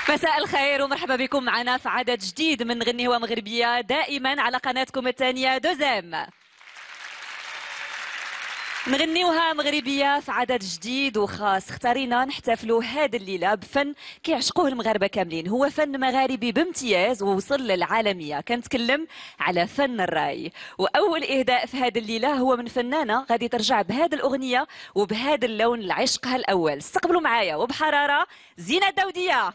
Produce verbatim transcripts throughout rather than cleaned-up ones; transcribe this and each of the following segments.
مساء الخير ومرحبا بكم معنا في عدد جديد من غني مغربية دائما على قناتكم الثانية دوزام. نغنيوها مغربية في عدد جديد وخاص، اختارينا نحتفلوا هذه الليلة بفن كيعشقوه المغاربة كاملين، هو فن مغاربي بامتياز ووصل للعالمية. كنتكلم على فن الراي، وأول إهداء في هذه الليلة هو من فنانة غادي ترجع بهذه الأغنية وبهذا اللون لعشقها الأول. استقبلوا معايا وبحرارة زينة الداودية.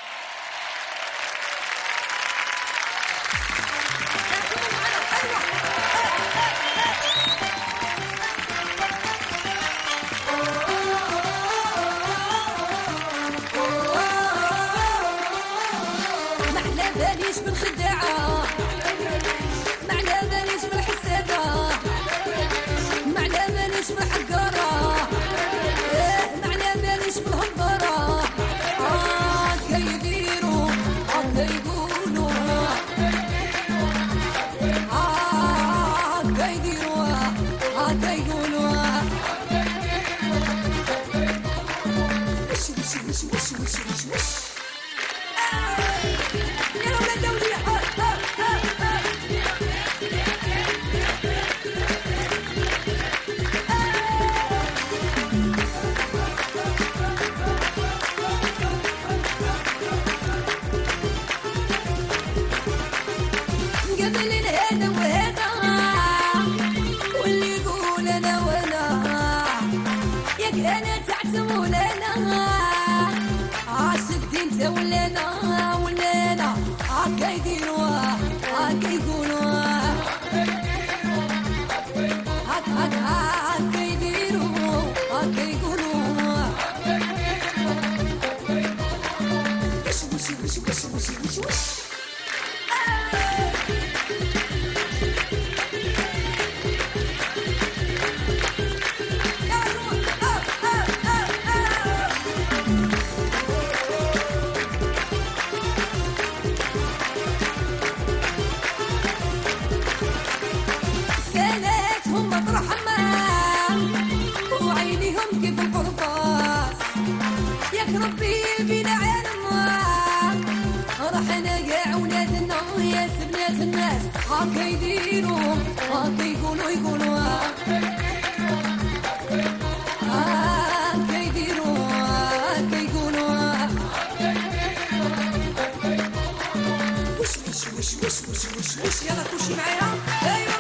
ماليش بالخداعة، معنا ماليش بالحسادة، معنا ماليش بالحقارة، معنا ماليش بالهضرة. هاكا يديروا هاكا يقولوا، هاكا يديروا هاكا يقولوا. وش وش وش وش وش وش وش أنا تعتمون أنا عاشقت أنت ولنا ولنا هاكا يديروا هاكا يقولوا، هاك هاك هاكا يديروا هاكا يقولوا. وش وش وش وش وش وش وش كيف القرطاس ياك ربي بينا عالم، رحنا كاع ولادنا يا بنات الناس هاكا يديروا هاكا يقولوا يقولوا، هاكا يديروا هاكا يقولوا. وش وش وش وش وش وش وش يلا كلشي معايا. ايوا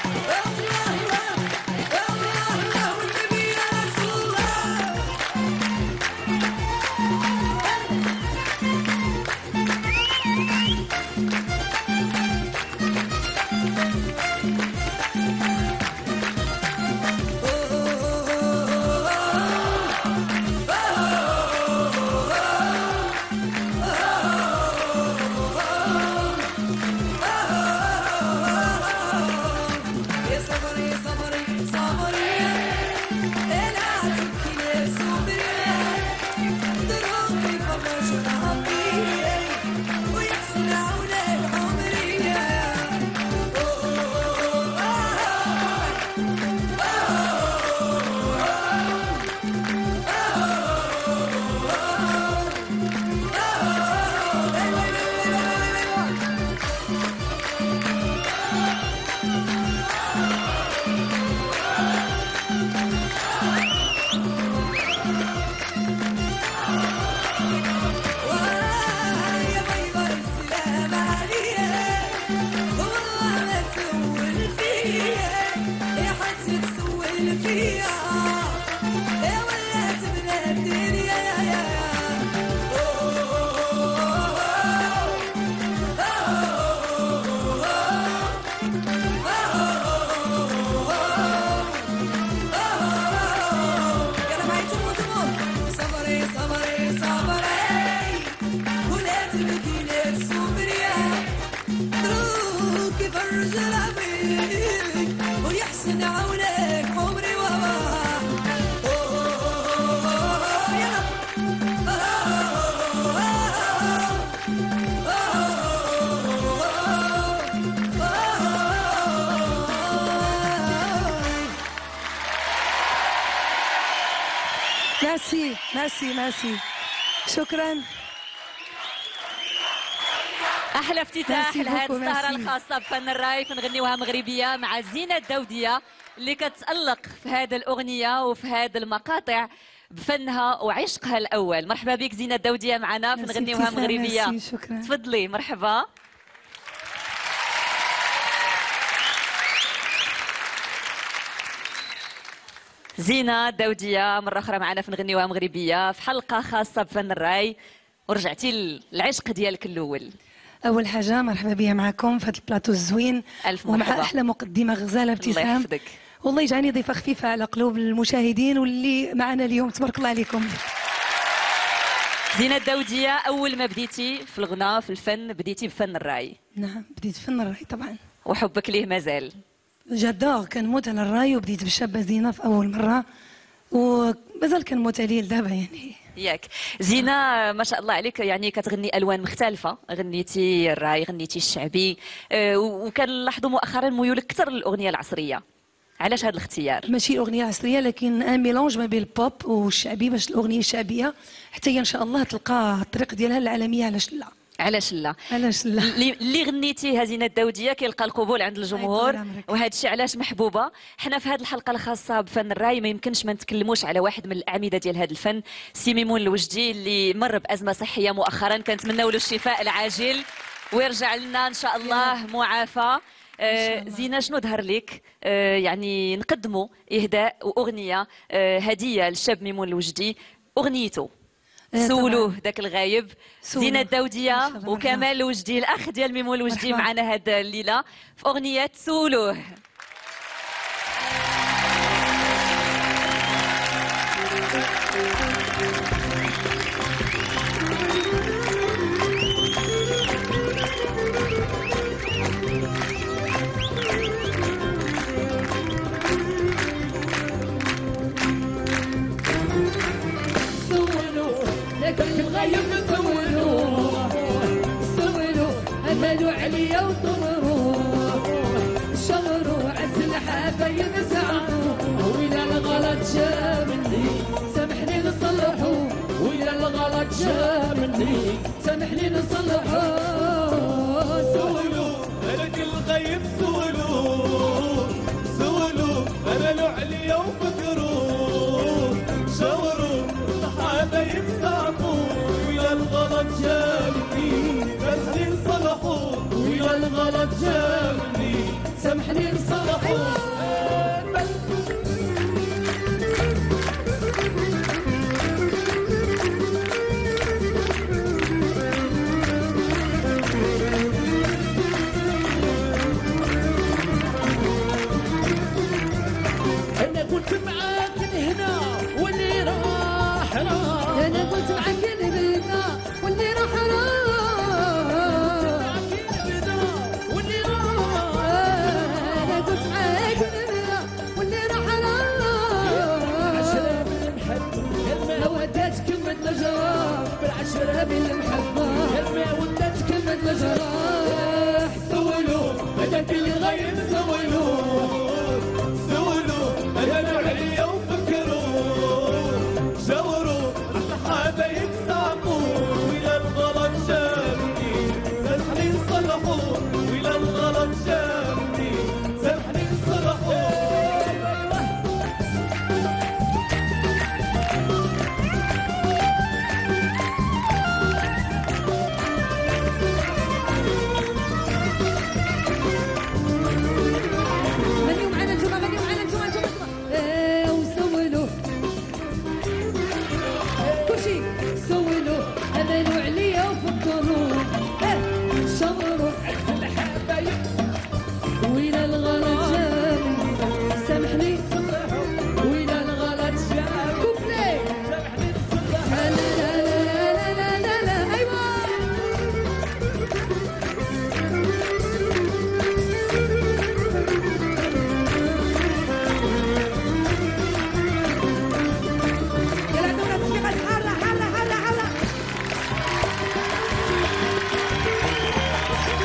ويحسن عونك عمري وما ميرسي ميرسي ميرسي، شكرا. احلى افتتاح لهذه السهره الخاصه بفن الراي فنغنيوها مغربيه مع زينه الدوديه اللي كتالق في هذه الاغنيه وفي هذه المقاطع بفنها وعشقها الاول. مرحبا بك زينه الدوديه معنا فنغنيوها مغربيه. شكرا. تفضلي. مرحبا. زينه الدوديه مره اخرى معنا فنغنيوها مغربيه في حلقه خاصه بفن الراي، ورجعتي للعشق ديالك الاول. اول حاجه مرحبا بيا معكم في هذا البلاطو الزوين الف مرحبا. ومع احلى مقدمه غزاله ابتسام. الله يحفظك. والله يجعلني ضيفه خفيفه على قلوب المشاهدين واللي معنا اليوم. تبارك الله عليكم. زينه الدوديه، اول ما بديتي في الغناء في الفن بديتي بفن الراي. نعم بديت فن الراي طبعا، وحبك ليه مازال. جادور كنموت على الراي، وبديت بالشابه زينه في اول مره ومازال كنموت عليه لدابا يعني. ياك زينه ما شاء الله عليك، يعني كتغني الوان مختلفه، غنيتي الراي غنيتي الشعبي، أه وكنلاحظوا مؤخرا ميولك اكثر للاغنيه العصريه. علاش هذا الاختيار؟ ماشي الاغنيه العصريه لكن ان ميلونج ما بين البوب والشعبي، باش الاغنيه الشعبيه حتى هي ان شاء الله تلقى الطريق ديالها العالميه. علاش لا؟ علاش لا؟ علاش لا؟ اللي غنيتيها زينه الدوديه كيلقى القبول عند الجمهور، وهذا الشيء علاش محبوبه. حنا في هذه الحلقه الخاصه بفن الراي ما يمكنش ما نتكلموش على واحد من الاعمده ديال هذا الفن، سي ميمون الوجدي اللي مر بازمه صحيه مؤخرا، كنتمناو له الشفاء العاجل ويرجع لنا ان شاء الله معافى. آه زينه شنو ظهر لك آه يعني نقدموا اهداء واغنيه آه هديه للشاب ميمون الوجدي، اغنيته سولوه ذاك الغايب. زينه الدوديه وكمال الوجدي الاخ ديال ميمون الوجدي معنا هاد الليله في اغنيه سولوه. الغايب سولوه سولوه املوا عليا وطمروه شغلوا عز الحبايب زعموا وإلى الغلط جا مني سامحني نصلحو وإلى الغلط جا مني سامحني نصلحو. سولوه هلك الغايب سولوه سولوه املوا عليا وفكروه شاوروا الحبايب زعموا وإلى الغلط جابني سامحني نصلحو وإلى الغلط جابني سامحني نصلحو. أنا قلت معاك هنا واللي راح راح، أنا قلت معاك هنا واللي راح راح، واللي راح أنا قلت معاك هنا واللي راح راح. بالعشرة بالمحبة ما وداتك مثل الجراح، بالعشرة بالمحبة ما وداتك مثل الجراح. سولوه هذاك اللي غايب سولوه سولوه املوا عليا وفكروه شاوروا الحبايب زعموا وإلى الغلط جابني سامحني نصلحو وإلى الغلط جابني سامحني نصلحو. غنيو معنا نتوما غنيو معنا نتوما نتوما ايه وسولوا كلشي سولوا املوا عليا وفكروا ايه شمروا عز الحبايب وإلى الغلط جابني سامحني صلحوا وإلى الغلط جابني كوبلي سامحني نصلحوا. لا لا لا لا لا لا لا ايوا يلا عندنا تصفيقات حارة حارة حارة حارة.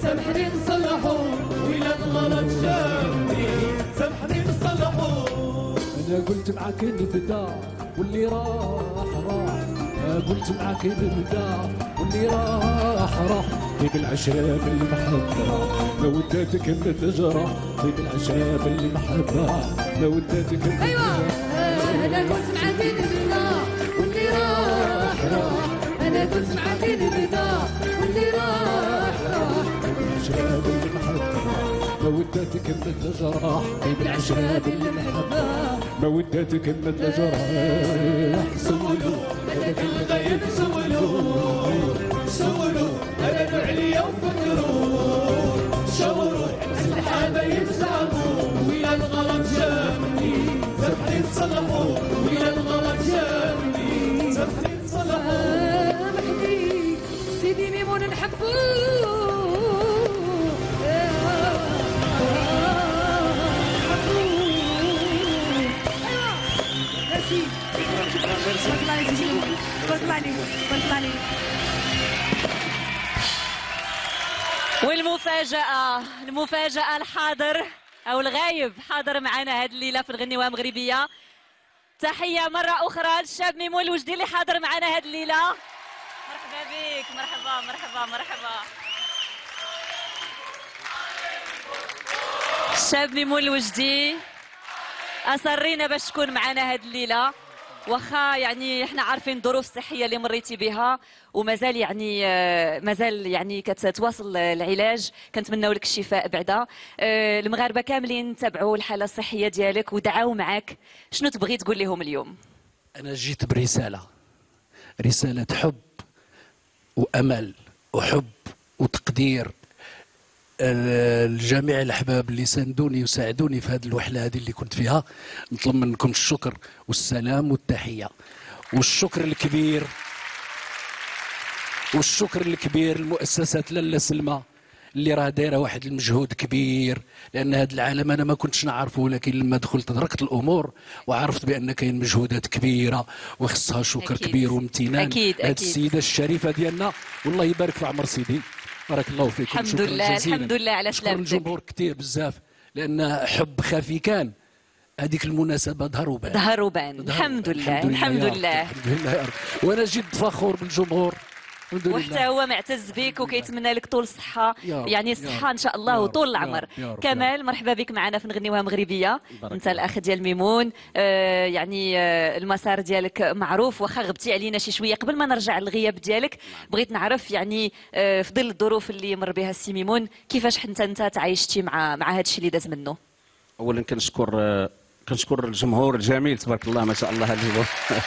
سامحني نصلحو وإلى الغلط جابني سامحني نصلحو. أنا قلت معاك نبدا واللي راح راح، قلت معاك نبدا واللي راح راح، طيب العشرة بالمحبة لو اديتك النجرة، طيب العشرة بالمحبة لو اديتك النجرة. ايوه انا قلت معاك نبدا واللي راح راح، انا قلت معاك نبدا واللي راح راح. العشرة بالمحبة لو اديتك النجرة، طيب العشرة بالمحبة لو اديتك النجرة. سولوا هذاك الغيب سولوا سولوا هذا عليا وفكروا شاوروا الحبايب زعموا ويا الغلط جابني سامحني نصلحوا ويا الغلط جابني سامحني نصلحوا. سامحني سيدي ميمون نحبو والمفاجأة المفاجأة الحاضر أو الغايب حاضر معنا هذه الليلة في الغنيوة مغربية. تحية مرة أخرى للشاب ميمون الوجدي اللي حاضر معنا هذه الليلة. مرحبا بك، مرحبا مرحبا مرحبا. الشاب ميمون الوجدي أصرينا باش تكون معنا هذه الليلة، واخا يعني احنا عارفين الظروف الصحيه اللي مريتي بها ومازال يعني مازال يعني كتواصل العلاج، كنتمناو لك الشفاء بعدا. المغاربه كاملين تابعوا الحاله الصحيه ديالك ودعاو معك، شنو تبغي تقول لهم اليوم؟ أنا جيت برسالة، رسالة حب وأمل وحب وتقدير الجميع الأحباب اللي ساندوني وساعدوني في هذه الوحلة هذه اللي كنت فيها. نطلب منكم الشكر والسلام والتحية، والشكر الكبير والشكر الكبير لمؤسسة لاله سلمى اللي راه دايره واحد المجهود كبير، لان هذا العالم انا ما كنتش نعرفه، ولكن لما دخلت دركت الامور وعرفت بان كاين مجهودات كبيره وخصها شكر أكيد. كبير وامتنان هذه السيده الشريفه ديالنا، والله يبارك في عمر سيدي، بارك الله فيكم. الحمد لله جزيلا. الحمد لله على سلامتك. شكرا الجمهور كثير بزاف، لان حب خفي كان هذيك المناسبه ظهر وبان ظهر وبان الحمد لله الحمد لله الحمد لله يا رب. وانا جد فخور بالجمهور وحتى هو معتز بك وكيتمنى لك طول الصحه، يعني الصحه ان شاء الله وطول العمر. كمال مرحبا بك معنا في نغنيوها مغربيه، انت الاخ ديال ميمون. آه يعني آه المسار ديالك معروف، واخا غبتي علينا شي شويه. قبل ما نرجع للغياب ديالك بغيت نعرف يعني آه في ظل الظروف اللي مر بها السي ميمون، كيفاش انت انت تعايشتي مع مع هذا الشيء اللي داز منه؟ اولا كنشكر آه كنشكر الجمهور الجميل تبارك الله ما شاء الله الجمهور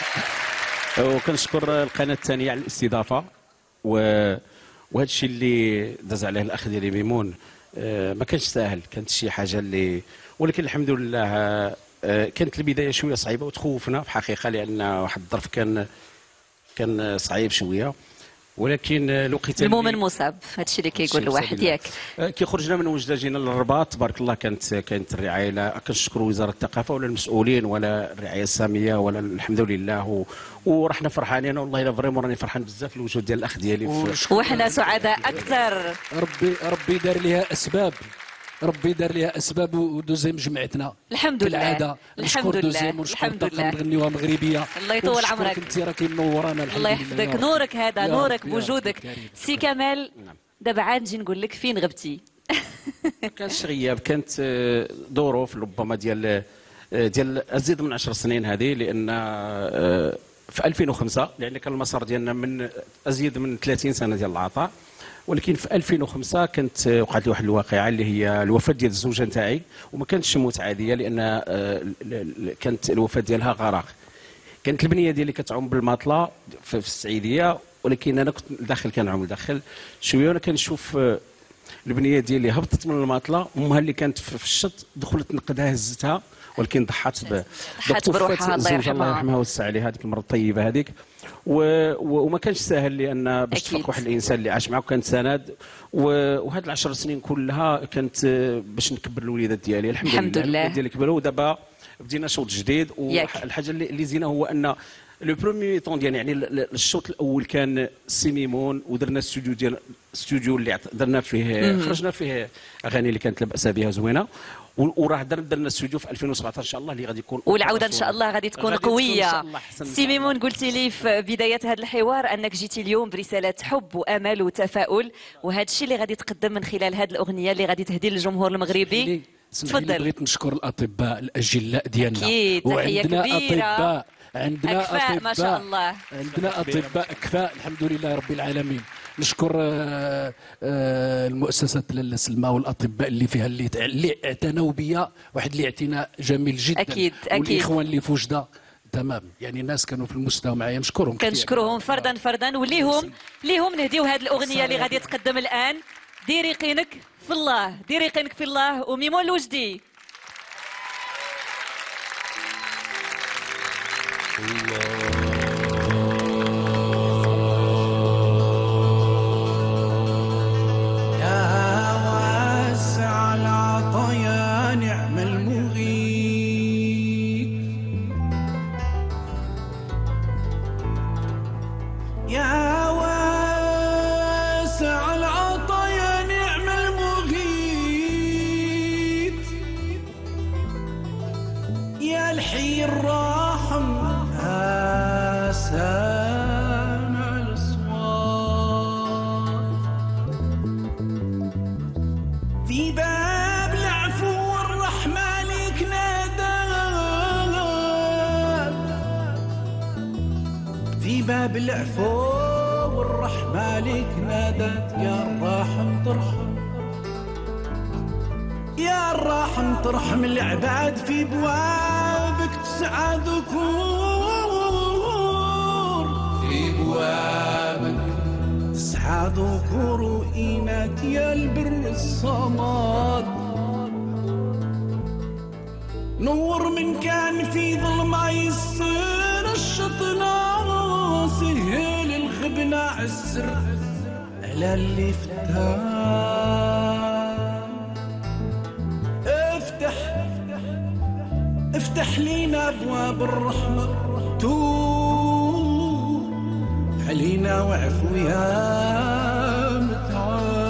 وكنشكر القناه الثانيه على الاستضافه، وهذا الشيء اللي داز عليه الاخ ديالي ميمون آه ما كانش ساهل، كانت شي حاجه اللي، ولكن الحمد لله آه كانت البدايه شويه صعيبه وتخوفنا في الحقيقه، لان واحد الظرف كان كان صعيب شويه، ولكن لقيت المؤمن مصاب، هذا الشيء اللي كيقول الواحد ياك. كي خرجنا من وجده جينا للرباط تبارك الله، كانت كانت الرعايه، لا كنشكروا وزاره الثقافه ولا المسؤولين ولا الرعايه الساميه ولا الحمد لله، و... ورحنا فرحانين والله الا فريمون راني فرحان بزاف الوجود ديال الاخ ديالي في... وحنا سعداء اكثر. ربي ربي دار لها اسباب، ربي دار لها اسباب ودوزيام جمعتنا الحمد لله بالعاده. الحمد لله الحمد لله نغنيوها مغربيه. الله يطول عمرك، انت راكي منورانا الله يحفظك، نورك هذا نورك بوجودك. سي كمال دابا عاد نجي نقول لك فين غبتي؟ ما كانش غياب، كانت ظروف ربما ديال ديال ازيد من عشر سنين هذه، لان في ألفين وخمسة لان كان المسار ديالنا من ازيد من ثلاثين سنه ديال العطاء، ولكن في ألفين وخمسة كانت وقعت لي واحد الواقعه اللي هي الوفاه ديال الزوجه نتاعي، وما كانتش موت عاديه لان كانت الوفاه ديالها غرق. كانت البنيه ديالي كتعوم بالماطله في السعيديه، ولكن انا كنت داخل كنعوم داخل شويه وانا كنشوف البنيه ديالي هبطت من الماطله، امها اللي كانت في الشط دخلت نقدها هزتها، ولكن ضحات ب ضحات بروحها الله يرحمها الله يرحمها ويوسع عليها هذيك المره الطيبه هذيك، و... وما كانش ساهل لان باش تفرق واحد الانسان اللي عاش معك وكان سند، وهاد العشر سنين كلها كانت باش نكبر الوليدات ديالي الحمد, الحمد لله. الوليدات ديالي كبروا، ودابا بدينا شوط جديد، والحاجه اللي, اللي زينه هو ان لو بروميي طون ديال يعني الشوط الاول كان سي ميمون ودرنا استوديو ديال استوديو اللي درنا فيه خرجنا فيه اغاني اللي كانت لا باس بها زوينه، وراه درنا استوديو في ألفين وسبعطاش ان شاء الله اللي غادي يكون والعوده ان شاء الله غادي تكون قويه. سي ميمون قلتي لي في بدايه هذا الحوار انك جيتي اليوم برساله حب وامل وتفاؤل، وهذا الشيء اللي غادي تقدم من خلال هذه الاغنيه اللي غادي تهدي للجمهور المغربي. تفضل. بغيت نشكر الاطباء الاجلاء ديالنا، اكيد تحيه كبيره. اطباء عندنا أكفاء اطباء ما شاء الله، عندنا اطباء اكفاء الحمد لله رب العالمين. نشكر المؤسسه لاله سلمى والاطباء اللي فيها اللي اللي اعتنوا بيا واحد الاعتناء جميل جدا. اكيد اكيد. والاخوان اللي في وجده تمام، يعني الناس كانوا في المستوى معايا نشكرهم كثير. كنشكرهم فردا فردا، وليهم ليهم نهديو هذه الاغنيه اللي غادي تقدم الان. ديري يقينك في الله، ديري يقينك في الله وميمون الوجدي. باب العفو والرحمة لك نادت يا الراحم ترحم، يا الراحم ترحم العباد في بوابك تسعى ذكور، في بوابك تسعى ذكور وإناث يا البر الصمد. نور من كان في ظلمة يصير الشطنة، سهل الخبنة عالسر على اللي فتان. افتح افتح لينا ابواب الرحمة، توب علينا واعفو يا متعال.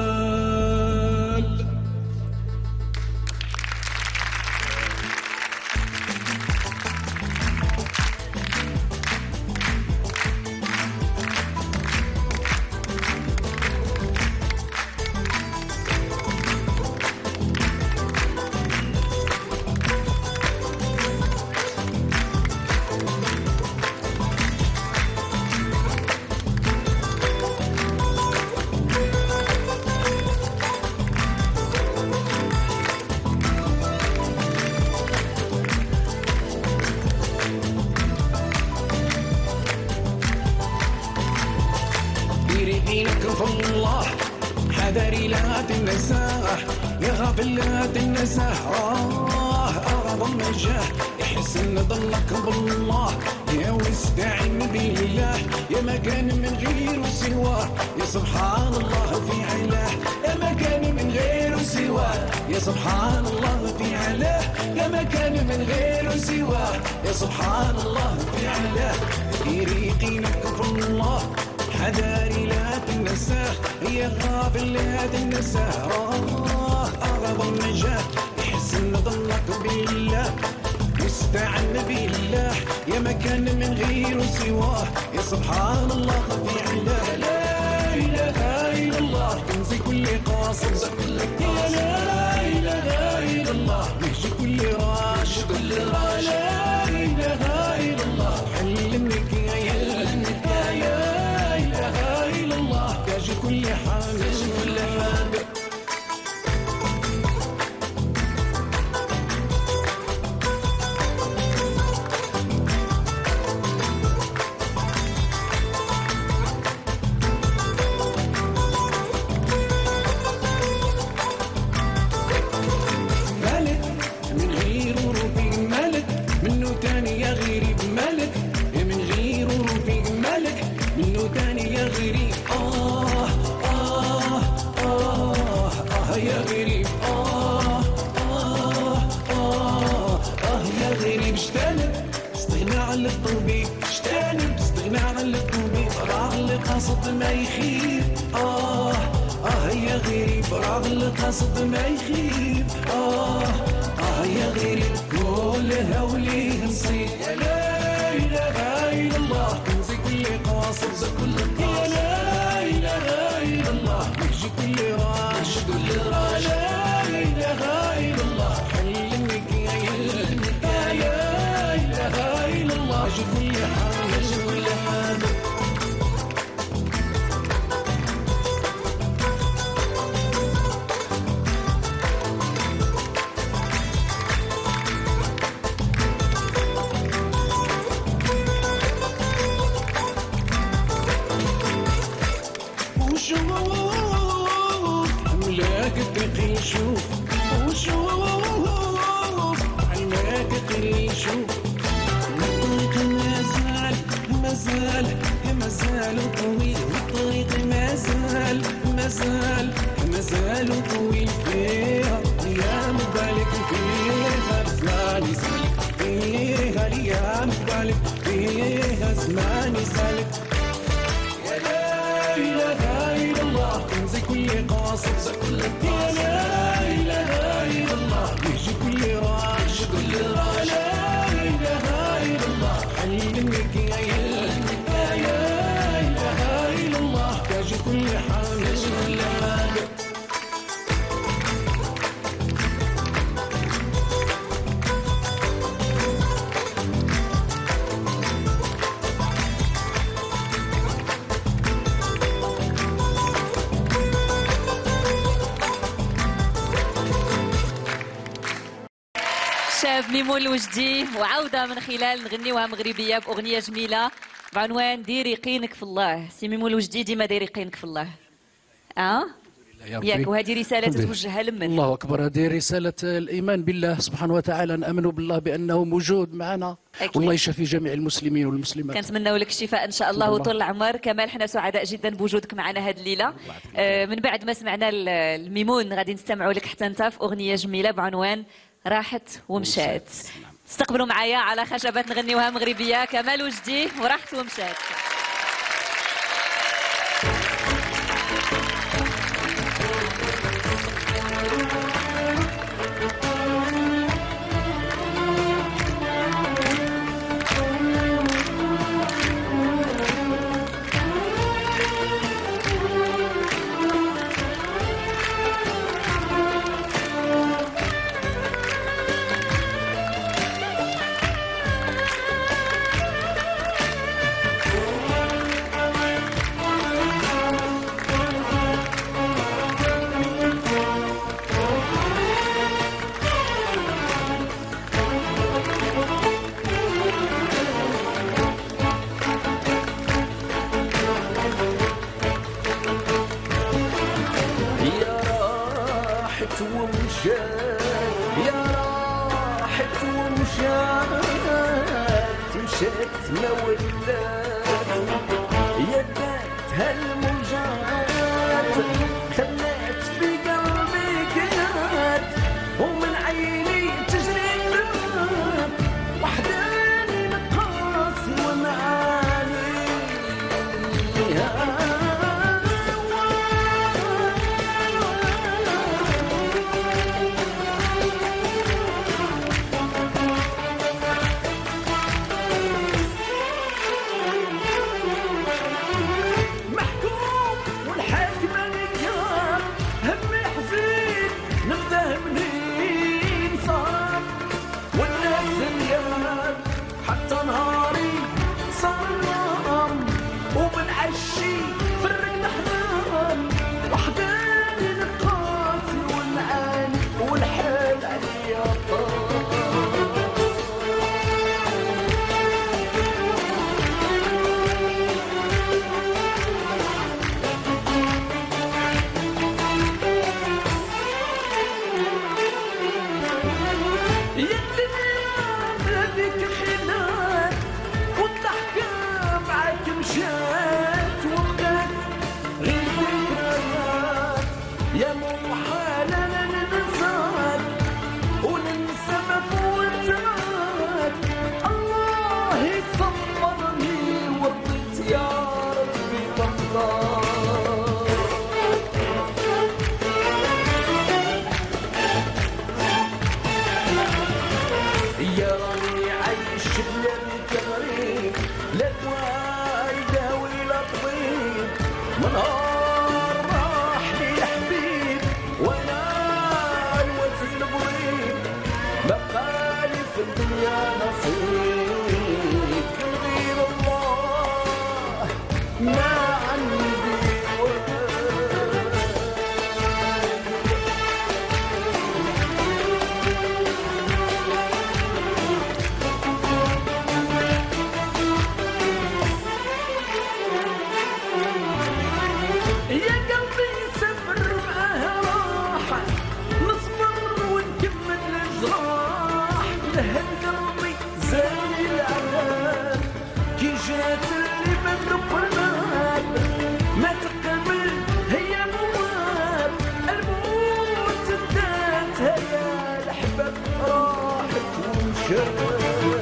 حذري لا تنساه يا غافل لا تنساه، آه أعظم نجاه يحسن ضلك بالله، يا واستعن بالله يا ما كان من غير سواه، يا سبحان الله في علاه يا ما كان من غير سواه، يا سبحان الله في علاه يا ما كان من غير سواه، يا سبحان الله في علاه. يريقينك في الله حذاري لا تنساه يا غافل لا تنساه، آه أعظم نجاه يحسن ظنك بالله، واستعن بالله يا ما كان من غير سواه، يا سبحان الله في علاه. لا إله إلا الله كنزي كل قاصد، يا لا إله إلا الله نهجي كل راشد، لا إله إلا الله حلمك يا يلمك يا كل حامل كل حامل. ملك من غير رفيق، ملك منه تاني يا غريب، ملك من غير رفيق، ملك منه تاني يا غريب. آه آه آه آه يا غريب، آه آه آه آه يا غريب. اشتغل استغنى على الطبيب، اشتغل القصد ما يخيب. آه آه يا غريب راغ القصد ما يخيب. آه آه يا غريب كلها وليه نصيب. يا لا إله إلا الله كنزي كل قاصد كل قاصد. يا لا إله إلا الله يجي كل راش كل راش. لا إله إلا الله حلمك يا يلمك. يا لا إله إلا الله يجي كل حاجة كل حاجة. عملاك الطريق يشوف وشوف عملاك الطريق يشوف. الطريق مازال مازال مازال طويل. والطريق مازال مازال مازال طويل. فيها ايام بالك فيها زمان يسالك. فيها الايام بالك فيها زمان يسالك. يا لا اله الا الله كنزي كل قاصد كل قاصد. يا لا اله الا الله يجي كل راش كل راش. لا اله الا الله حلمك يا يلمك. يا لا اله الا الله تاجي كل حاجه كل حاجه. شاب ميمون الوجدي وعودة من خلال نغنيوها مغربية بأغنية جميلة بعنوان ديري قينك في الله. سي ميمون الوجدي ديما ديري قينك في الله. اه ياك وهذه رسالة تتوجهها لمن؟ الله أكبر. هذه رسالة الإيمان بالله سبحانه وتعالى. نأمن بالله بأنه موجود معنا. والله يشفي جميع المسلمين والمسلمات. كنتمناو لك الشفاء ان شاء الله وطول العمر. كمال حنا سعداء جدا بوجودك معنا هذه الليله. آه من بعد ما سمعنا الميمون غادي نستمعوا لك حتى انت في اغنيه جميله بعنوان راحت ومشات. استقبلوا معايا على خشبات نغنيوها مغربيه كمال وجدي وراحت ومشات. مشات ما ولات يا دات هالموجات خلات في قلبي قات ومن عيني تجري الدموع وحداني نقاصي ومعاني ولهد قلبي زاني العذاب كي جات اللي بندق الباب ما تقبل هي مواب الموت دات هيا الحباب راحت ومشات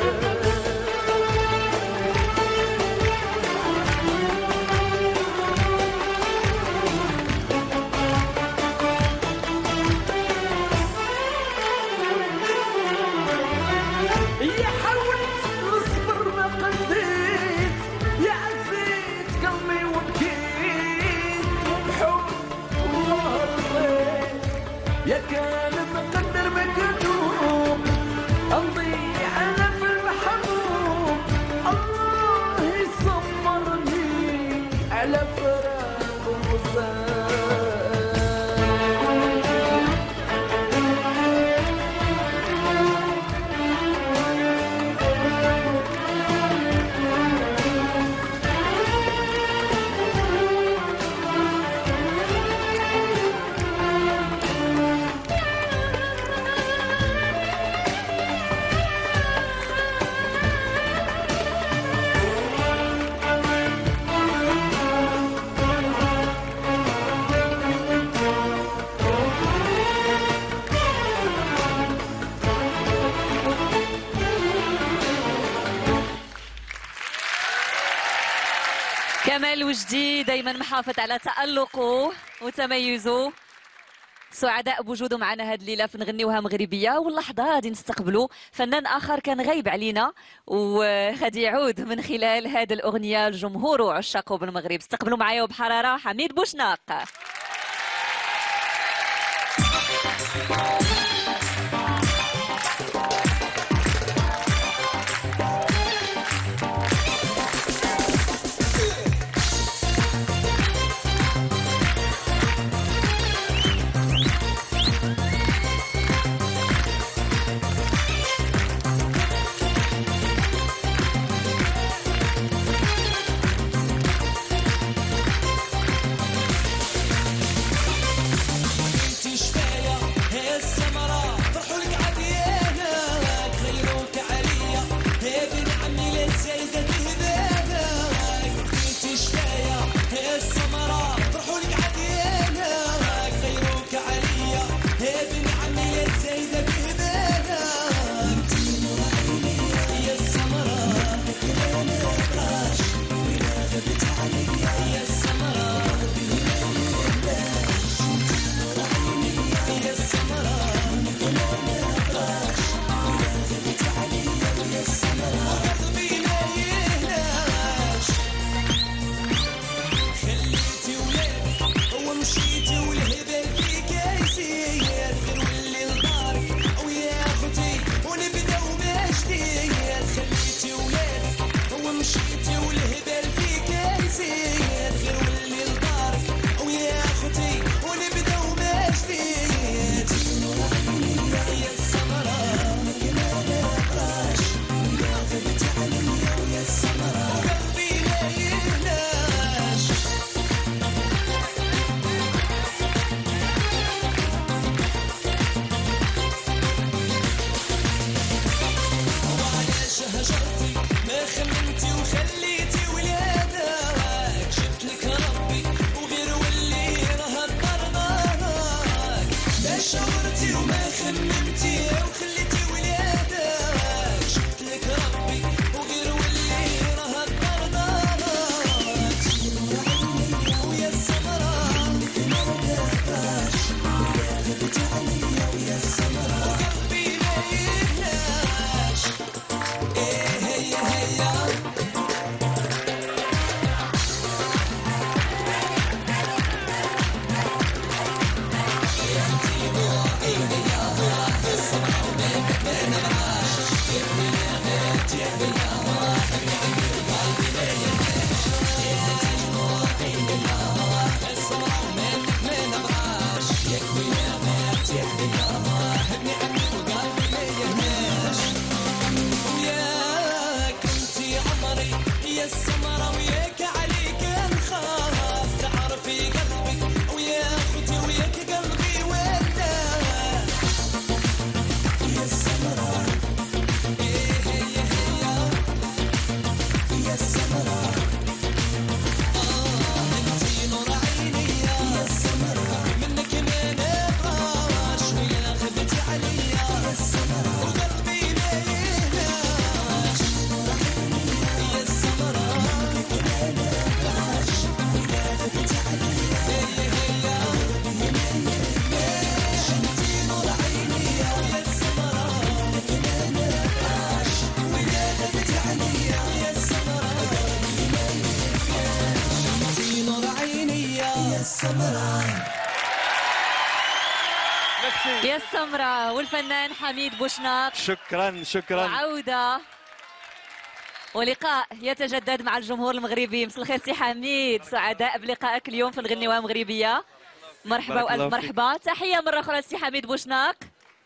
يا كان مقدر مكتوب أمضي أنا في المحبوب الله يصمرني على فراق كمال وجدي دايما محافظ على تألقه وتميزه. سعداء بوجوده معنا هذه الليله في نغنيوها مغربيه. واللحظه غادي نستقبلوا فنان اخر كان غايب علينا وغادي يعود من خلال هذه الاغنيه لجمهوره وعشاقه بالمغرب. استقبلوا معايا وبحراره حميد بوشناق. يا السمرة والفنان حميد بوشناق. شكرا شكرا. وعودة ولقاء يتجدد مع الجمهور المغربي. مساء الخير سي حميد، سعداء بلقائك اليوم في الغنيوة مغربية. مرحبا والف مرحبا. تحية مرة أخرى سي حميد بوشناق،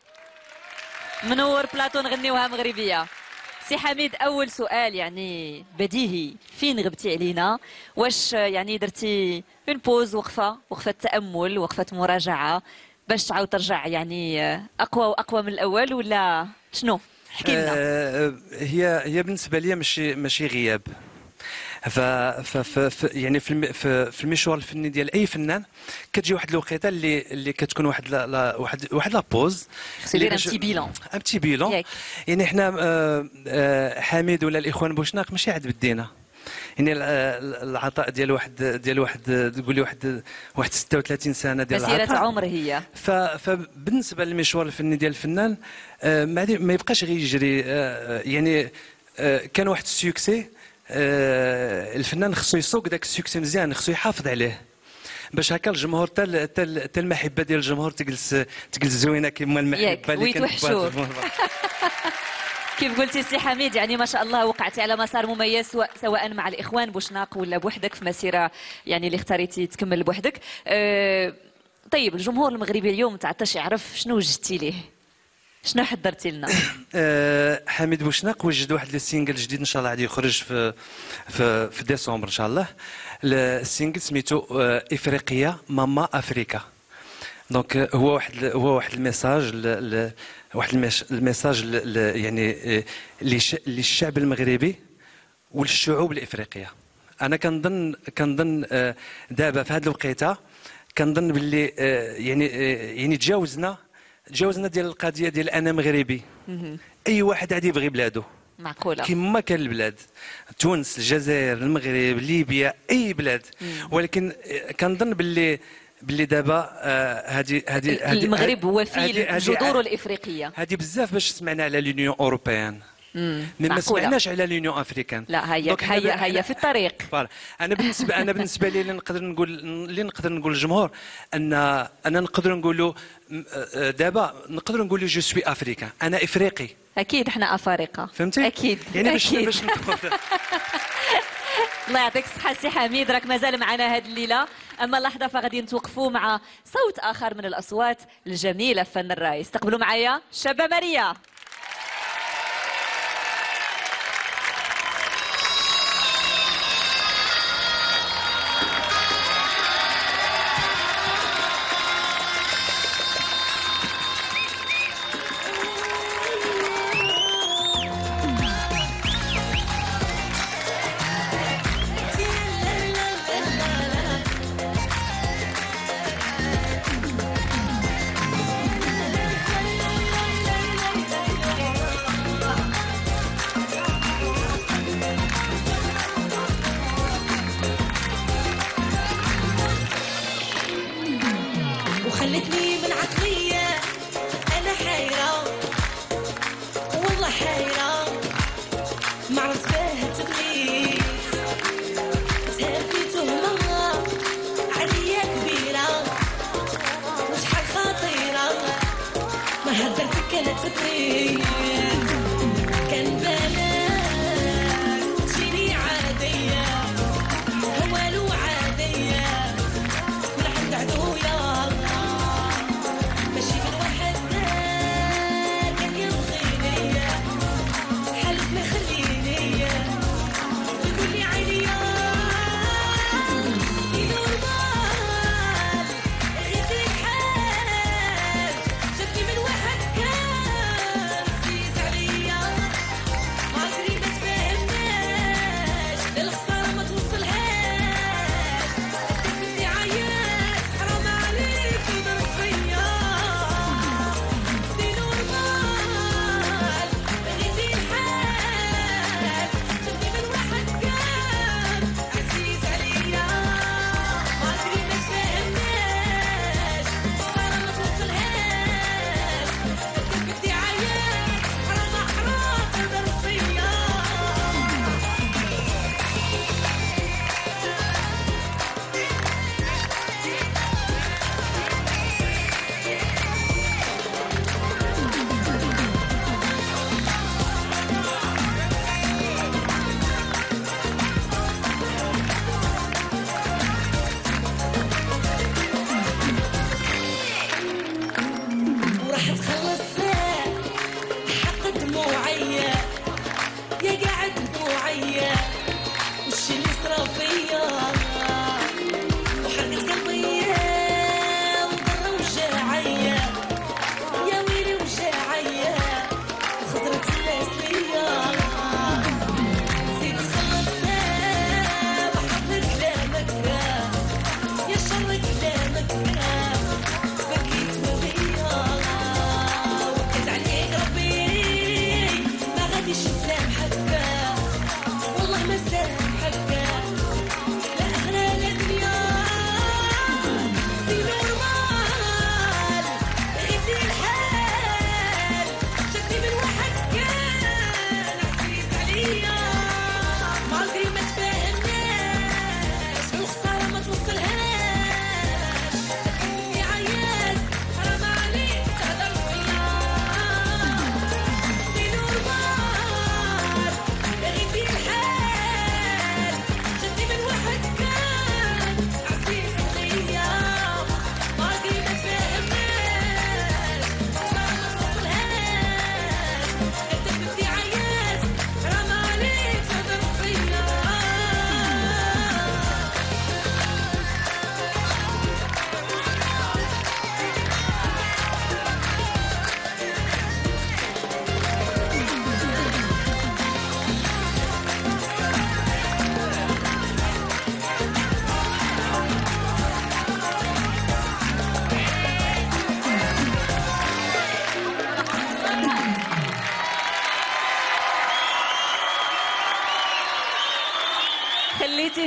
منور بلاطو نغنيوها مغربية. سي حميد، أول سؤال يعني بديهي، فين غبتي علينا؟ واش يعني درتي اون بوز، وقفة وقفة تأمل، وقفة مراجعة باش تعاود ترجع يعني أقوى وأقوى من الأول، ولا شنو؟ احكي لنا. آه هي هي بالنسبة لي ماشي ماشي غياب. ف ف ف يعني في الم في, في المشوار الفني ديال اي فنان كتجي واحد الوقيته اللي اللي كتكون واحد لا لا واحد واحد لا بوز، خصو يدير ان بتي بيلون ان بتي بيلون. يعني حنا آه آه حميد ولا الاخوان بوشناق ماشي عاد بدينا، يعني العطاء ديال واحد ديال واحد تقول لي واحد واحد ستة وثلاثين سنه ديال العطاء، مسيره عمر هي. فبالنسبه للمشوار الفني ديال الفنان آه ما يبقاش غير يجري. آه يعني آه كان واحد السيكسي، آه الفنان خصو يسوق داك السكسي مزيان، خصو يحافظ عليه باش هكا الجمهور حتى حتى المحبه ديال الجمهور تجلس تجلس زوينه كيما المحبه اللي كنت كيف قلتي سي حميد، يعني ما شاء الله وقعتي على مسار مميز، سواء سواء مع الاخوان بوشناق ولا بوحدك في مسيره يعني اللي اختاريتي تكمل بوحدك. أه طيب الجمهور المغربي اليوم تعطاش يعرف شنو وجدتي ليه، شنو حضرتي لنا؟ أه حميد بوشناق وجد واحد السينجل جديد ان شاء الله غادي يخرج في في في ديسمبر ان شاء الله. السينجل سميتو أه افريقيا ماما افريكا. دونك هو واحد هو واحد الميساج ل واحد الميساج يعني للشعب المغربي وللشعوب الافريقيه. انا كنظن كنظن دابا في هذه الوقيته كنظن باللي يعني يعني تجاوزنا تجاوزنا ديال القضيه ديال انا مغربي. اي واحد غادي يبغي بلادو، معقوله كما كان البلاد، تونس، الجزائر، المغرب، ليبيا، اي بلاد. ولكن كنظن باللي باللي دابا هذه هذه المغرب هو فيه الجذور الافريقيه. هذه بزاف باش سمعنا على لونيون اوروبيان، ما سمعناش على لونيون افريكان. لا هي هي هي في الطريق. انا بالنسبه انا بالنسبه لي اللي نقدر نقول اللي نقدر نقول للجمهور ان انا نقدر نقول له دابا نقدر نقول له جو سوي افريكان، انا افريقي. اكيد احنا افارقه، فهمتي؟ اكيد يعني باش باش الله يعطيك الصحة سي حميد، راك مازال معنا هذه الليلة. أما لحظة فغادي نتوقفوا مع صوت آخر من الأصوات الجميلة في فن الراي. استقبلوا معايا شابة ماريا.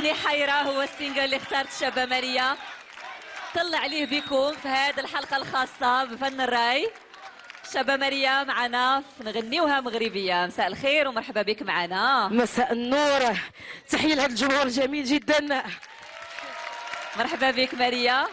خليتيني حيرة هو السينجل اللي اختارت الشابة ماريا. طلع عليه بكم في هذه الحلقة الخاصة بفن الراي. شابة ماريا معنا نغنيوها مغربية. مساء الخير ومرحبا بك معنا. مساء النور، تحية لهذا الجمهور الجميل جدا. مرحبا بك ماريا.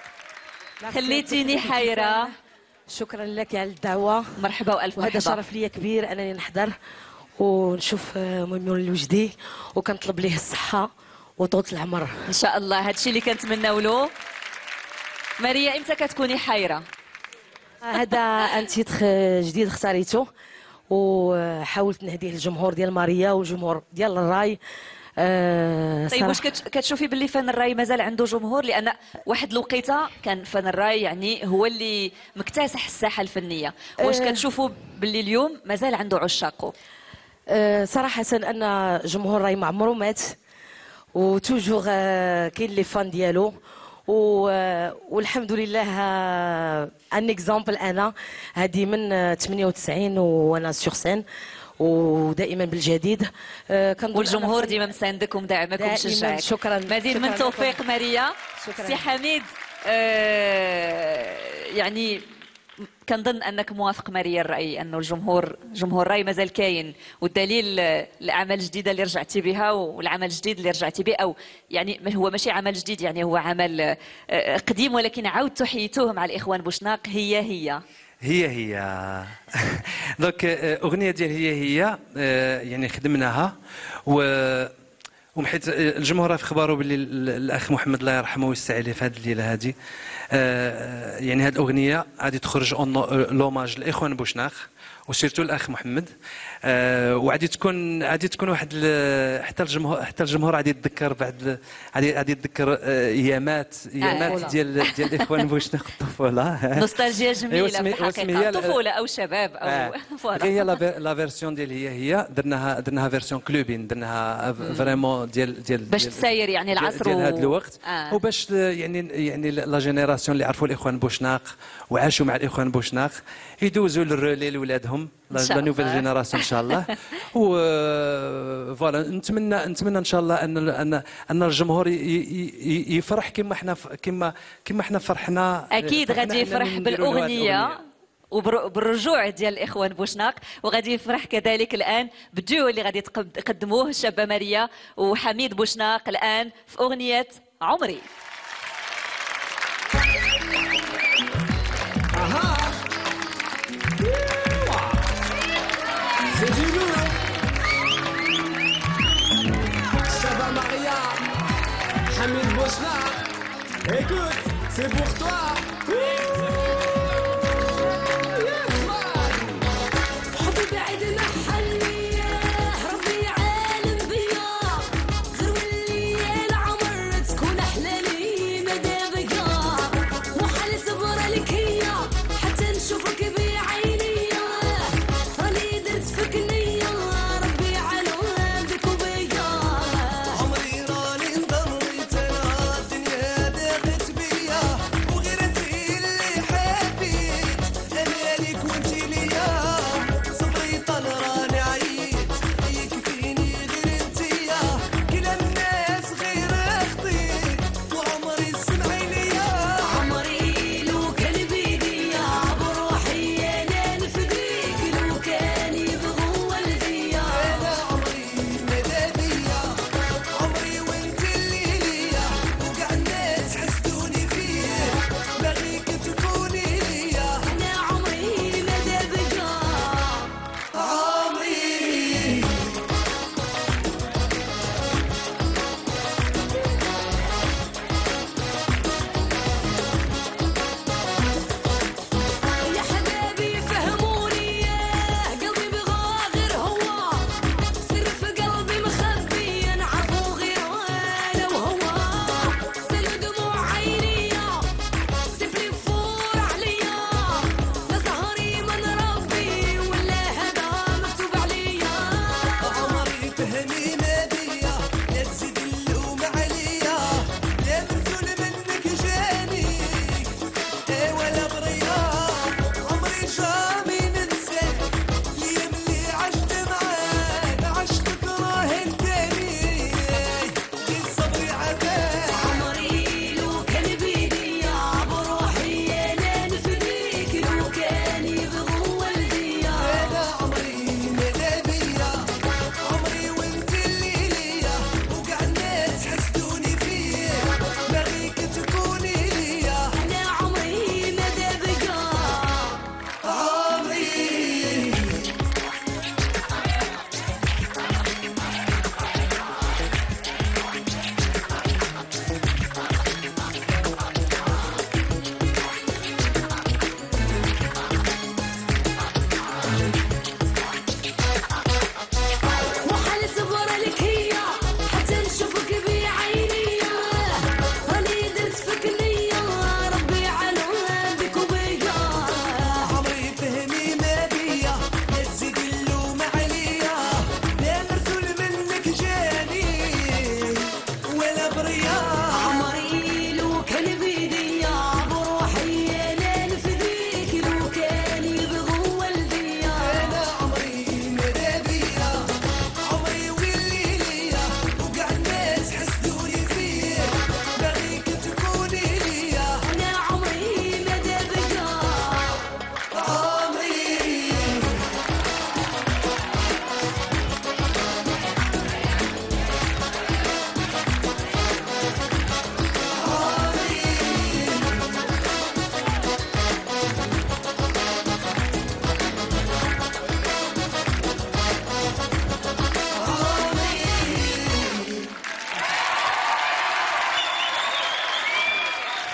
خليتيني حيرة. شكرا لك على الدعوة. مرحبا والف مرحبا. وهذا شرف لي كبير انني نحضر ونشوف ميمون الوجدي، وكنطلب ليه الصحة وطول العمر ان شاء الله. هذا الشيء اللي كنتمناو له. ماريا امتى كتكوني حيرة؟ هذا ان تيتخ جديد اختاريته وحاولت نهديه للجمهور ديال ماريا والجمهور ديال الراي. أه طيب واش كتشوفي باللي فن الراي مازال عنده جمهور؟ لان واحد الوقيته كان فن الراي يعني هو اللي مكتسح الساحه الفنيه. واش أه كتشوفوا باللي اليوم مازال عنده عشاقه؟ أه صراحه ان جمهور الراي ما عمره مات وتوجور أه كاين لي فان ديالو، والحمد لله. ان اكزامبل انا هذه من ثمانية وتسعين وانا سور سين ودائما بالجديد. والجمهور ديما مساندك ومدعمك ومشجعك. شكرا. مزيد من التوفيق ماريا. شكرا. سي حميد، آه يعني كنظن انك موافق ماريا الراي انه الجمهور جمهور الراي مازال كاين، والدليل الاعمال الجديده اللي رجعتي بها والعمل الجديد اللي رجعتي به، او يعني هو ماشي عمل جديد، يعني هو عمل قديم ولكن عاودتوا حييتوه مع الاخوان بوشناق. هي هي هي هي دونك اغنيه ديال هي هي يعني خدمناها و ومحيت الجمهور في خباره باللي الاخ محمد الله يرحمه ويستر عليه في هذه الليله هذه. آه يعني هذه الاغنيه غادي تخرج لوماج الاخوان بوشناق وسيرتو الاخ محمد. آه وغادي تكون غادي تكون واحد حتى الجمهور حتى الجمهور غادي يتذكر بعد غادي غادي يتذكر ايامات ايامات ديال ديال الاخوان بوشناق الطفوله. نوستالجيا جميله بالحقيقه. الطفوله او شباب او فوالا. هي لا فيرسيون ديال هي هي درناها درناها فيرسيون كلوبين، درناها فريمون ديال ديال باش تساير يعني العصر ديال هذا الوقت. آه. وباش يعني يعني لا جينيراسيون اللي عرفوا الاخوان بوشناق وعاشوا مع الاخوان بوشناق يدوزوا للرولي لولادهم لا نوفيل جينيراسيون ان شاء الله. و فوالا نتمنى نتمنى ان شاء الله ان ان ان الجمهور يفرح كما احنا كما كما احنا فرحنا. اكيد غادي يفرح بالاغنيه وبالرجوع ديال الاخوان بوشناق، وغادي يفرح كذلك الان بالديو اللي غادي تقدموه الشابه ماريا وحميد بوشناق الان في اغنيه عمري. C'est du lourd. Chaba Maria, Hamid Bouchnac. Écoute, c'est pour toi. وغيرتي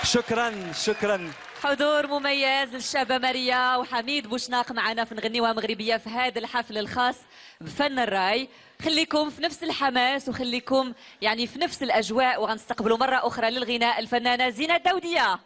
شكرا شكرا. حضور مميز للشابة ماريا وحميد بوشناق معنا في نغنيوها مغربية في هذا الحفل الخاص بفن الراي. خليكم في نفس الحماس وخليكم يعني في نفس الأجواء، وغنستقبلوا مرة أخرى للغناء الفنانة زينة الدودية.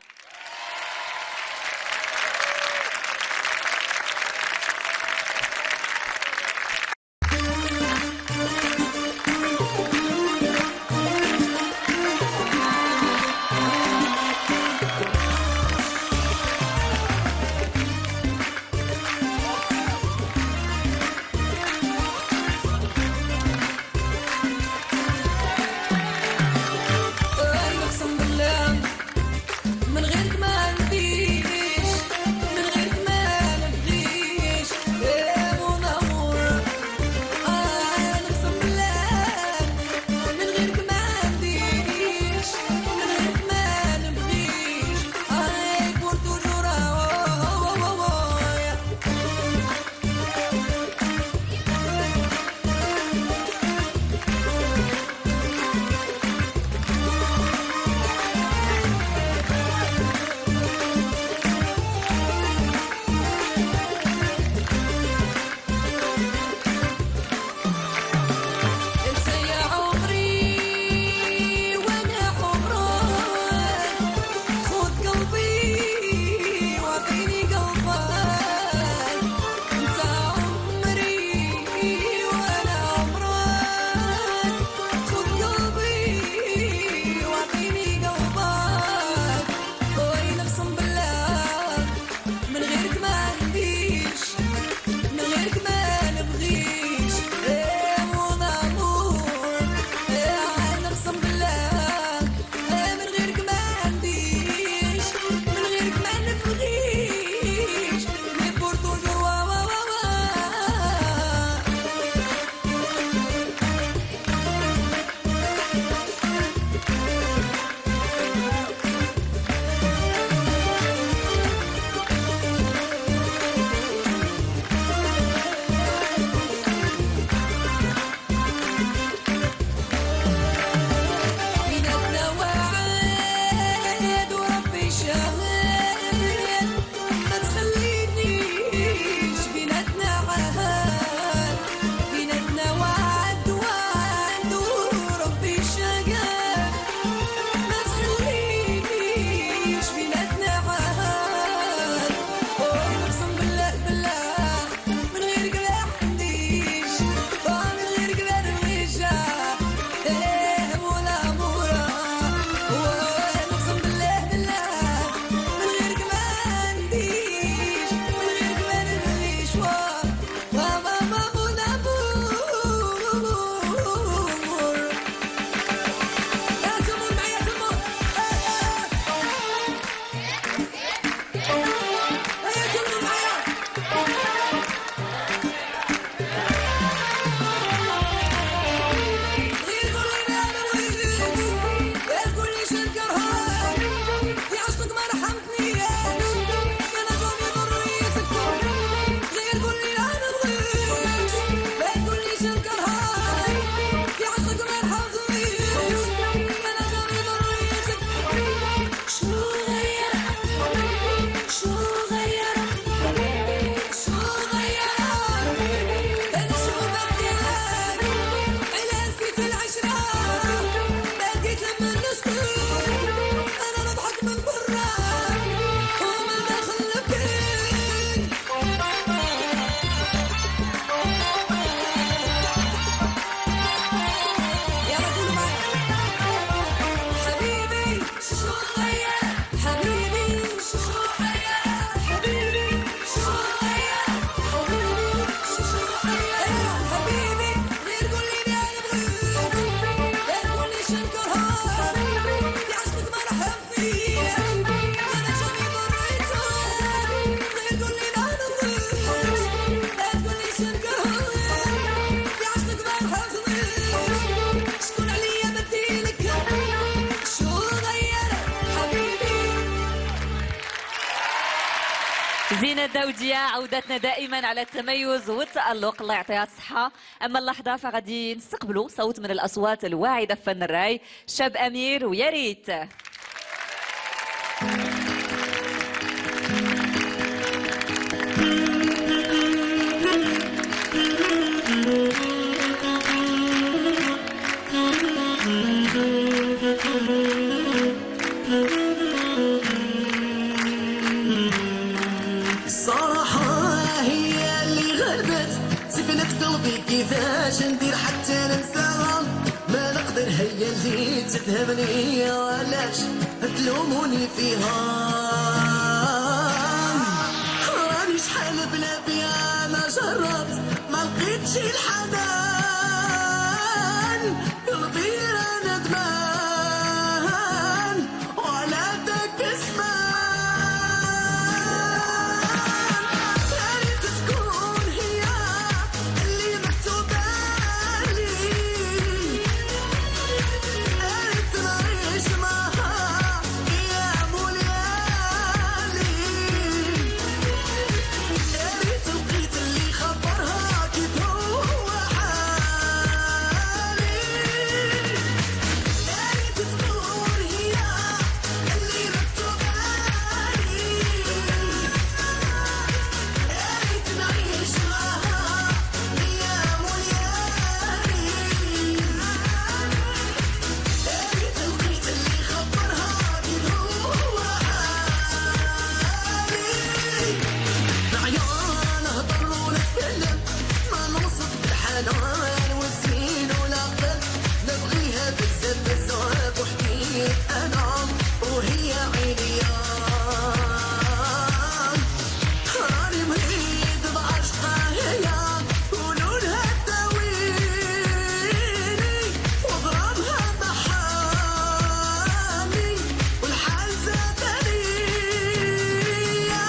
زينة الدودية عودتنا دائما على التميز والتألق، الله يعطيها الصحة. أما اللحظة فغادي نستقبلوا صوت من الأصوات الواعدة في فن الراي، شاب أمير ويا ريت. قلوبي كيفاش ندير حتى ننساها ما نقدر هي اللي تفهمني وعلاش تلوموني فيها راني شحال بلا بيا انا جربت ما لقيتش الحنان قلبي راه ندمان وعلى داك الزمان يا ريت تكون هي اللي مكتوبة لي يا ريت نعيش معها ايام وليالي يا ريت لقيت اللي خبرها كيف هو حالي يا ريت تكون هي اللي مكتوبة لي يا ريت نعيش معها ايام وليالي يا ريت لقيت اللي خبرها كيف هو حالي نعيان نهضر ونتكلم ما نوصف بالحنان والزين والعقل نبغيها بزاف بزاف وحديت انا وهي عينيان راني مريض بعشقها هي ولونها تداويني وغرامها محامي والحال زادني يا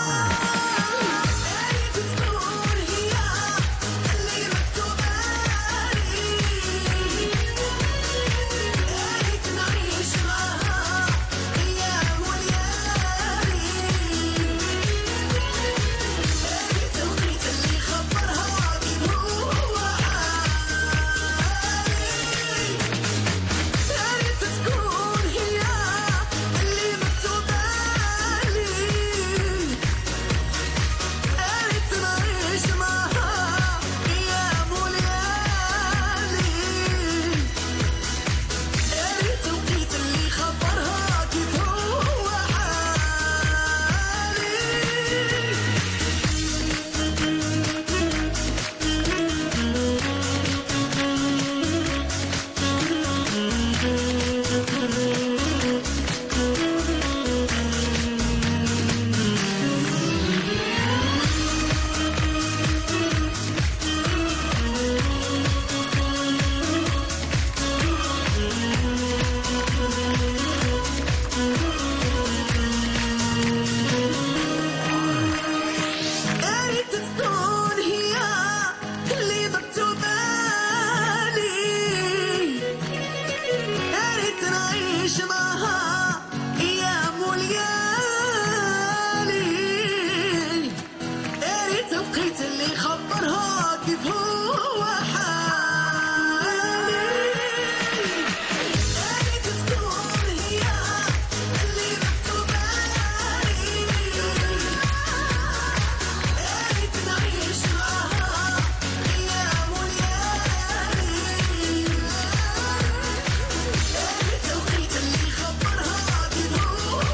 ريت تكون هي اللي مكتوبة لي يا ريت نعيش معها ايام وليالي يا ريت لقيت اللي خبرها كيف هو حالي يا ريت تكون هي اللي مكتوبة لي يا ريت نعيش معها ايام وليالي يا ريت لقيت اللي خبرها كيف هو يا ريت تكون هي اللي مكتوبة لي يا ريت نعيش معها ايام وليالي يا ريت لقيت اللي خبرها كيف هو حالي يا ريت تكون هي اللي مكتوبة لي يا ريت نعيش معها ايام وليالي يا ريت لقيت اللي خبرها كيف هو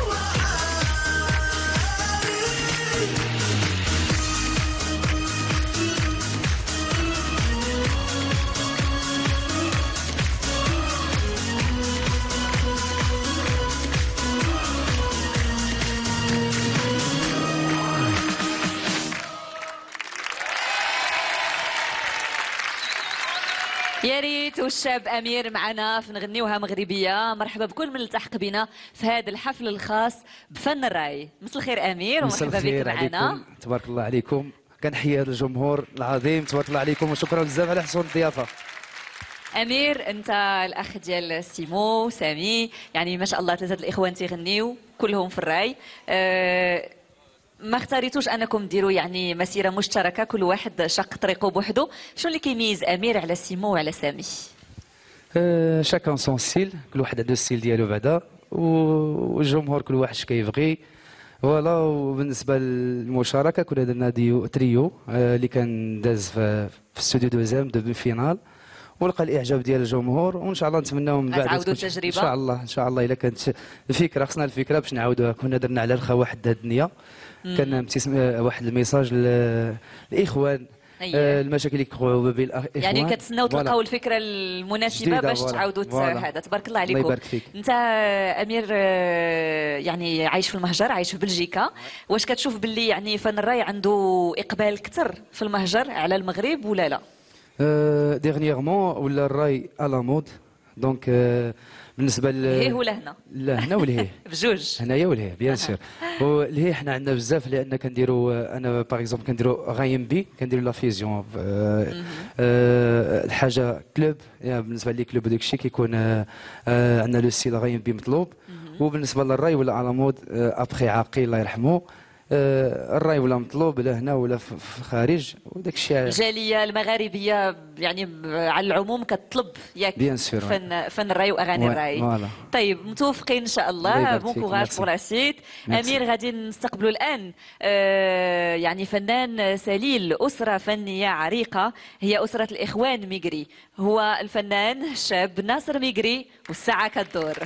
يا ريت والشاب امير معنا في نغنيوها مغربيه. مرحبا بكل من التحق بنا في هذا الحفل الخاص بفن الراي. مساء الخير امير ومرحبا بك معنا. تبارك الله عليكم، كنحيي هذا الجمهور العظيم، تبارك الله عليكم وشكرا بزاف على حسن الضيافه. امير انت الاخ ديال سيمو سامي، يعني ما شاء الله ثلاثه الاخوان تيغنيو كلهم في الراي. أه ما اختاريتوش انكم ديروا يعني مسيره مشتركه، كل واحد شق طريقه بوحده. شنو اللي كيميز امير على سيمو وعلى سامي؟ أه شاكان سون ستيل، كل واحد عنده الستيل ديالو بعدا، والجمهور كل واحد اش كيبغي. فوالا. وبالنسبه للمشاركه كنا درنا ديو تريو أه اللي كان داز في, في استوديو دوزام دو فينال، ولقى الاعجاب ديال الجمهور، وان شاء الله نتمناو من بعد تعاودوا التجربه. ان شاء الله ان شاء الله الا كانت الفكره، خصنا الفكره باش نعاودوها. كنا درنا على الخوا واحد هاد النيه، كان واحد الميساج للاخوان آه، المشاكل اللي كيوقعوا بين الاخوان يعني كتسناو تلقاو الفكره المناسبه باش تعاودوا هذا. تبارك الله عليكم. الله يبارك فيك. انت امير يعني عايش في المهجر، عايش في بلجيكا، واش كتشوف باللي يعني فن الراي عنده اقبال كثر في المهجر على المغرب ولا لا؟ أه ديغنيغمون ولا الراي على مود دونك أه بالنسبه ل لهيه ولا هنا؟ لا هنا ولهيه بجوج هنايا ولهيه بيان سور. ولهيه حنا عندنا بزاف لان كنديروا انا باغ اكزومبل كنديروا غايم بي كنديروا لا فيزيون أه أه الحاجه كلوب يعني بالنسبه لي كلوب داك الشيء كيكون أه أه عندنا لو ستيل غايم بي مطلوب. وبالنسبه للراي ولا على مود أه ابخي عاقل الله يرحمه آه الراي ولا مطلوب لا هنا ولا في الخارج وداك الشيء. الجاليه المغاربيه يعني على العموم كتطلب ياك بيان سور فن فن الراي واغاني الراي. فوالا. طيب متوافقين ان شاء الله. بون كوراج بور لا سيت. امير غادي نستقبلوا الان آه يعني فنان سليل، اسره فنيه عريقه هي اسره الاخوان ميغري. هو الفنان الشاب ناصر ميغري والساعه كدور.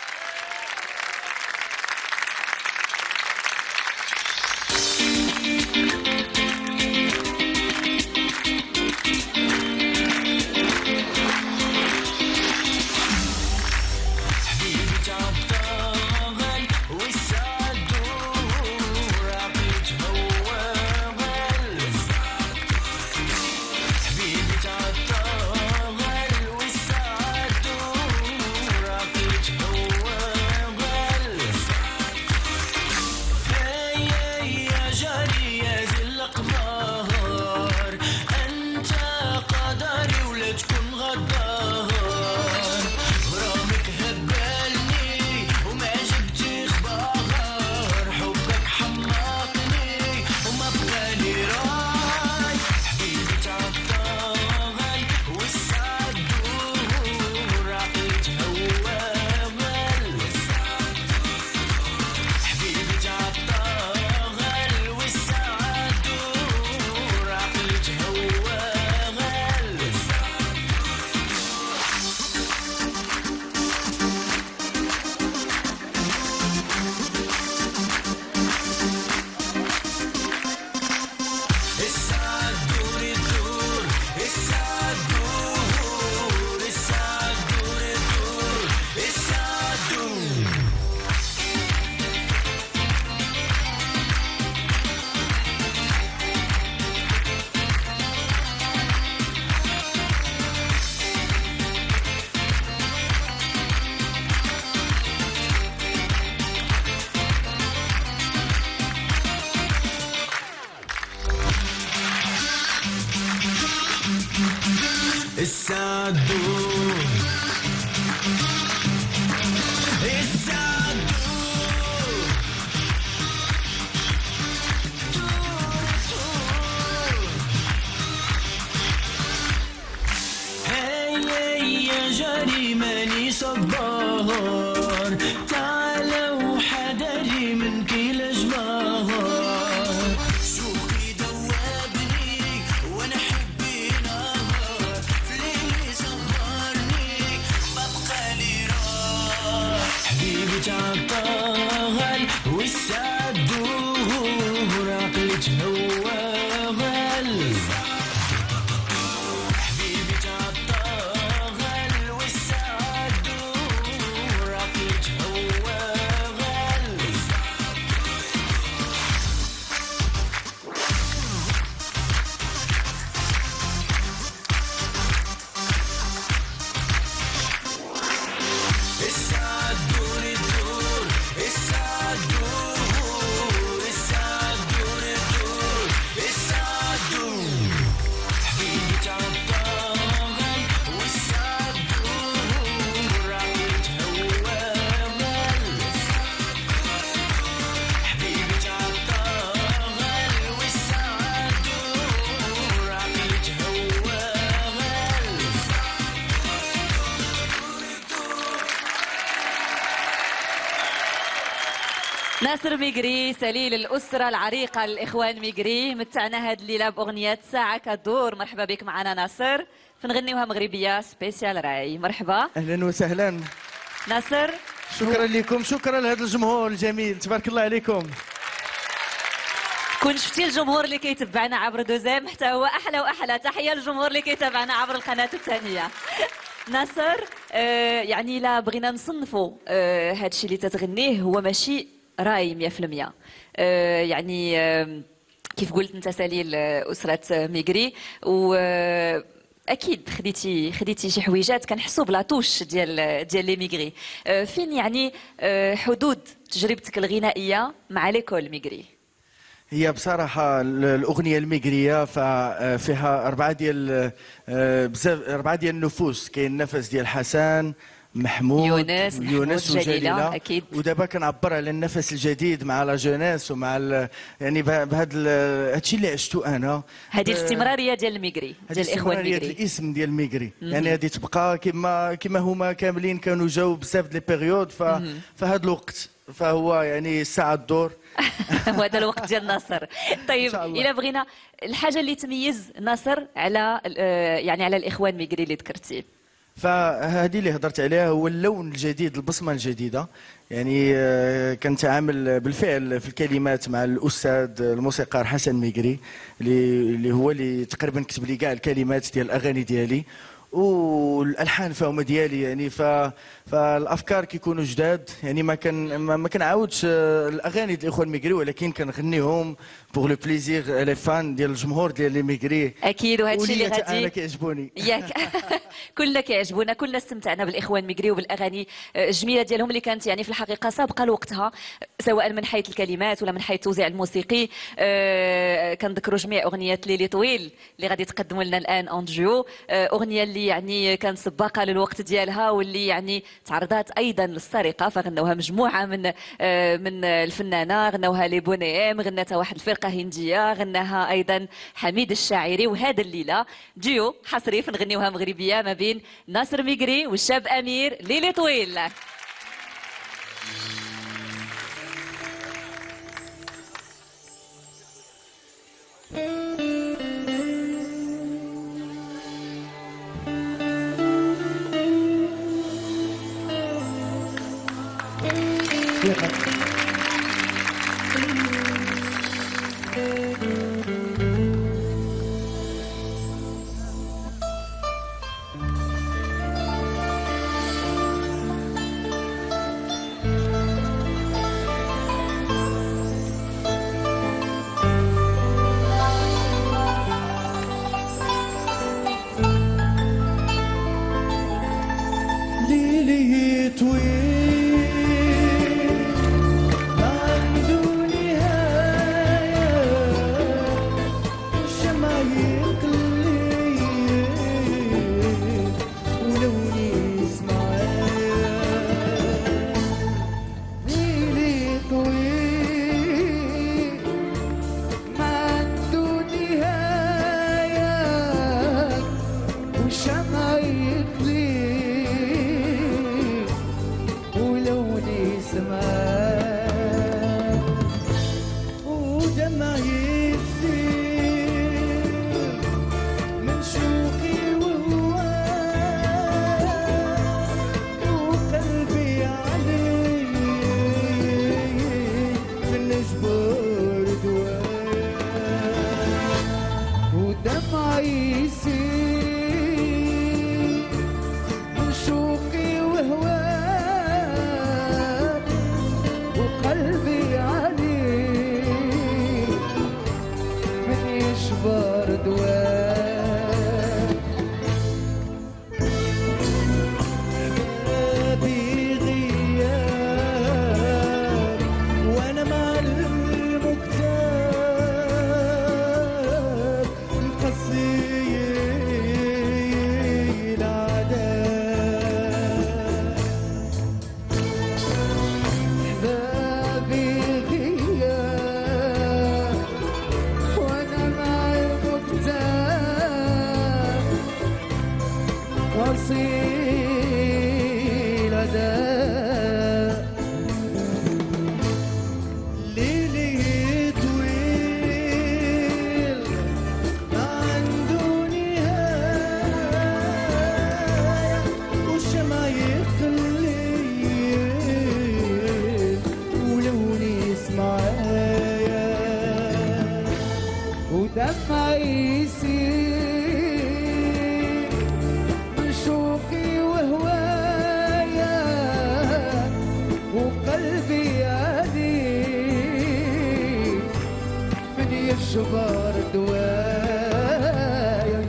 ناصر ميغري سليل الأسرة العريقة الإخوان ميغري متعنا هاد الليلة بأغنية ساعة كدور. مرحبا بك معنا ناصر، فنغنيوها مغربية سبيسيال راي. مرحبا أهلا وسهلا ناصر. شكرا لكم، شكرا لهذا الجمهور الجميل، تبارك الله عليكم. كون شفتي الجمهور اللي كيتبعنا عبر دوزام حتى هو احلى واحلى. تحيه للجمهور اللي كيتابعنا عبر القناه الثانيه. ناصر، آه يعني لا بغينا نصنفوا آه هذا الشيء اللي تتغنيه هو ماشي راي مية في المية. آه يعني آه كيف قلت انت سليل اسره ميغري، و آه اكيد خديتي خديتي شي حويجات كنحسوا بلاطوش ديال ديال لي ميغري. آه فين يعني آه حدود تجربتك الغنائيه مع ليكول ميغري؟ هي بصراحة الأغنية الميغرية فيها أربعة ديال بزاف أربعة ديال النفوس. كاين النفس ديال حسن، محمود، يونس يونس وجليلة، أكيد. ودابا كنعبر على النفس الجديد مع لا جونيس ومع يعني بهذا الشيء اللي عشتو انا. هذه الاستمرارية ديال الميغري ديال الإخوان الميغري، هذه الاسم ديال الميغري، يعني هذه تبقى كما كما هما كاملين كانوا جاوا بزاف ديال لي بيريود. فهذا الوقت فهو يعني الساعة الدور. وهذا الوقت ديال ناصر. طيب إلا بغينا الحاجة اللي تميز ناصر على يعني على الإخوان ميغري اللي ذكرتي، فهذه اللي هضرت عليها هو اللون الجديد، البصمه الجديده. يعني كنتعامل بالفعل في الكلمات مع الاستاذ الموسيقار حسن ميغري اللي هو اللي تقريبا كتب لي كاع الكلمات ديال الاغاني ديالي، والالحان فهم ديالي. يعني ف فالافكار كيكونوا جداد. يعني ما كان ما كنعاودش الاغاني ديال الاخوان ميغري، ولكن كنغنيهم بوغ لو بليزير لي فان ديال الجمهور ديال لي ميغري. اكيد، وهذا الشيء اللي غادي انا كيعجبوني. ياك كلنا كيعجبونا، كلنا استمتعنا بالاخوان ميغري وبالاغاني الجميله ديالهم اللي كانت يعني في الحقيقه سابقه لوقتها، سواء من حيث الكلمات ولا من حيث التوزيع الموسيقي. أه كنذكروا جميع اغنيات ليلي طويل اللي غادي تقدموا لنا الان اون ديو، اغنيه اللي يعني كانت سباقه للوقت ديالها واللي يعني تعرضات ايضا للسرقه، فغنوها مجموعه من من الفنانه، غنوها لي بوني ام، غنتها واحد الفرقه هنديه، غناها ايضا حميد الشاعري. وهذا الليله ديو حصري فنغنيوها مغربيه ما بين ناصر ميغري والشاب امير ليلي طويل. وانا مع المكتاب ودمعي يسيل من شوقي وهوايا وقلبي يديك من يجبر دوايا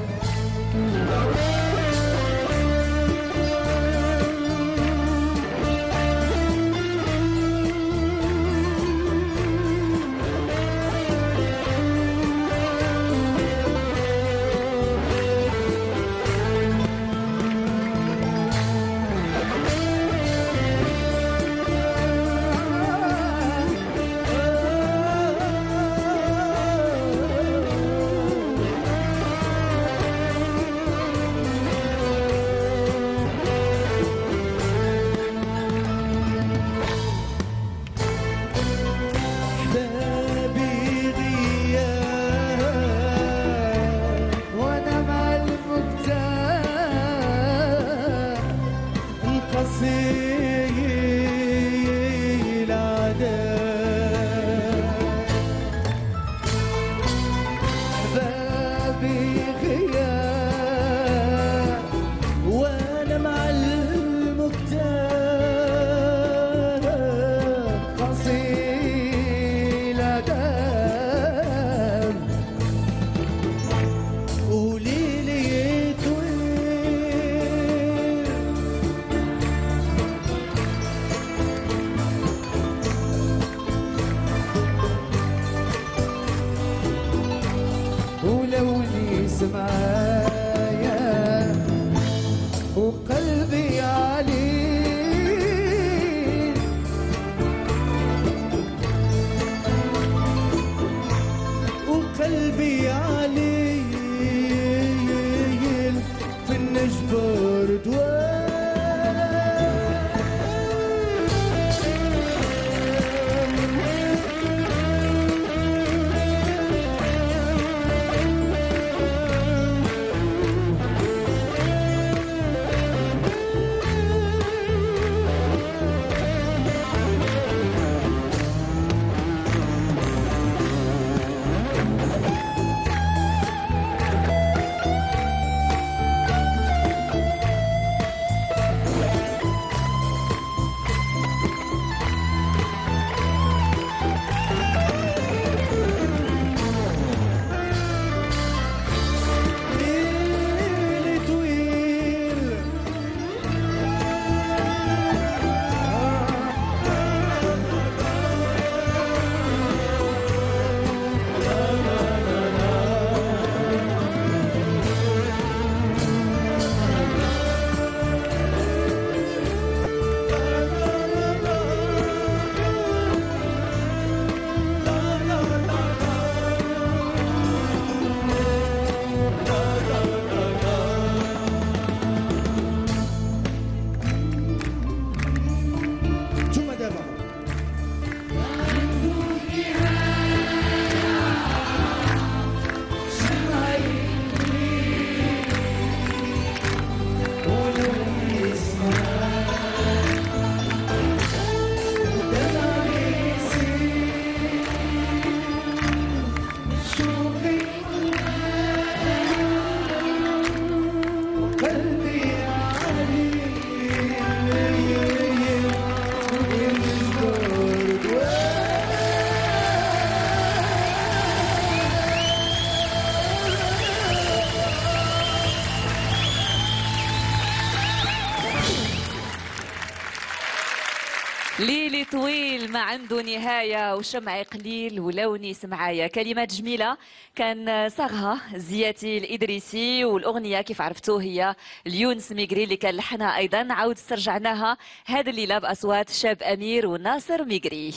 ليلي طويل ما عنده نهاية وشمعي قليل ولوني سمعايا. كلمات جميلة كان صاغها زياتي الإدريسي، والأغنية كيف عرفتوا هي اليونس ميغري اللي كان لحنها أيضا. عاود استرجعناها هذا الليلة بأصوات شاب أمير وناصر ميغري.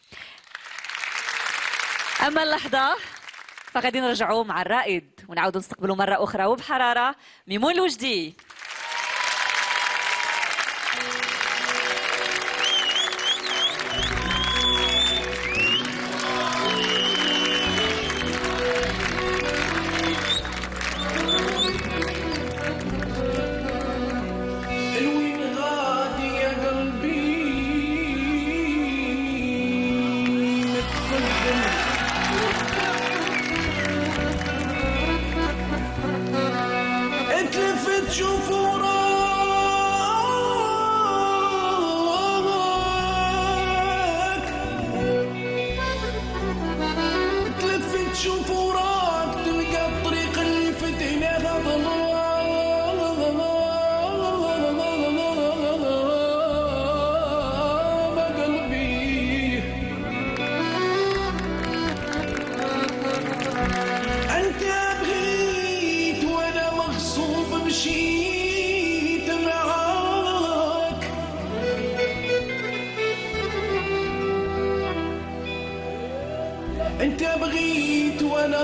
أما اللحظة فغادي نرجعوا مع الرائد ونعاودوا نستقبلوا مرة أخرى وبحرارة ميمون الوجدي. تشوف وراك تلف تشوف وراك تلقى الطريق اللي فتيناها ظلام قلبي. انت بغيت وانا مغصوب مشيت معاك انت بغيت وانا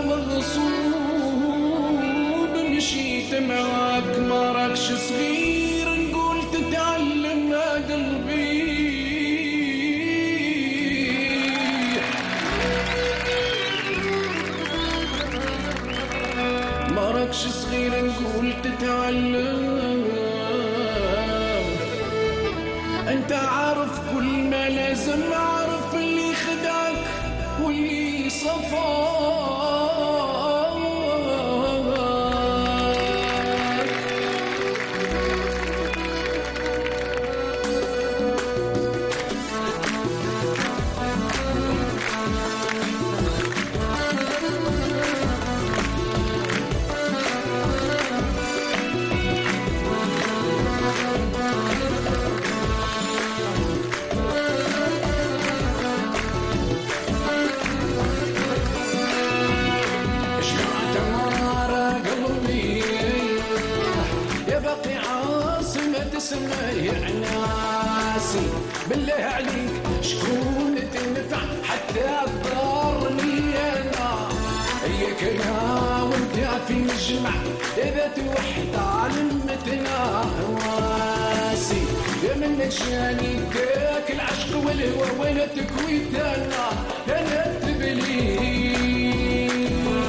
مغصوب مشيت معاك. ما راكش صغير نقول تتعلم يا قلبي. ما راكش صغير نقول تتعلم. انت عارف كل ما لازم، عارف اللي خدعك واللي صفاك. سمايع ناسي بالله عليك شكون تنفع حتى تضرني انا. هيك انا وانت في مجمع اذا توحد علمتنا واسي. يا منك جاني داك العشق والهوى وانا تكويت انا انا تبليت.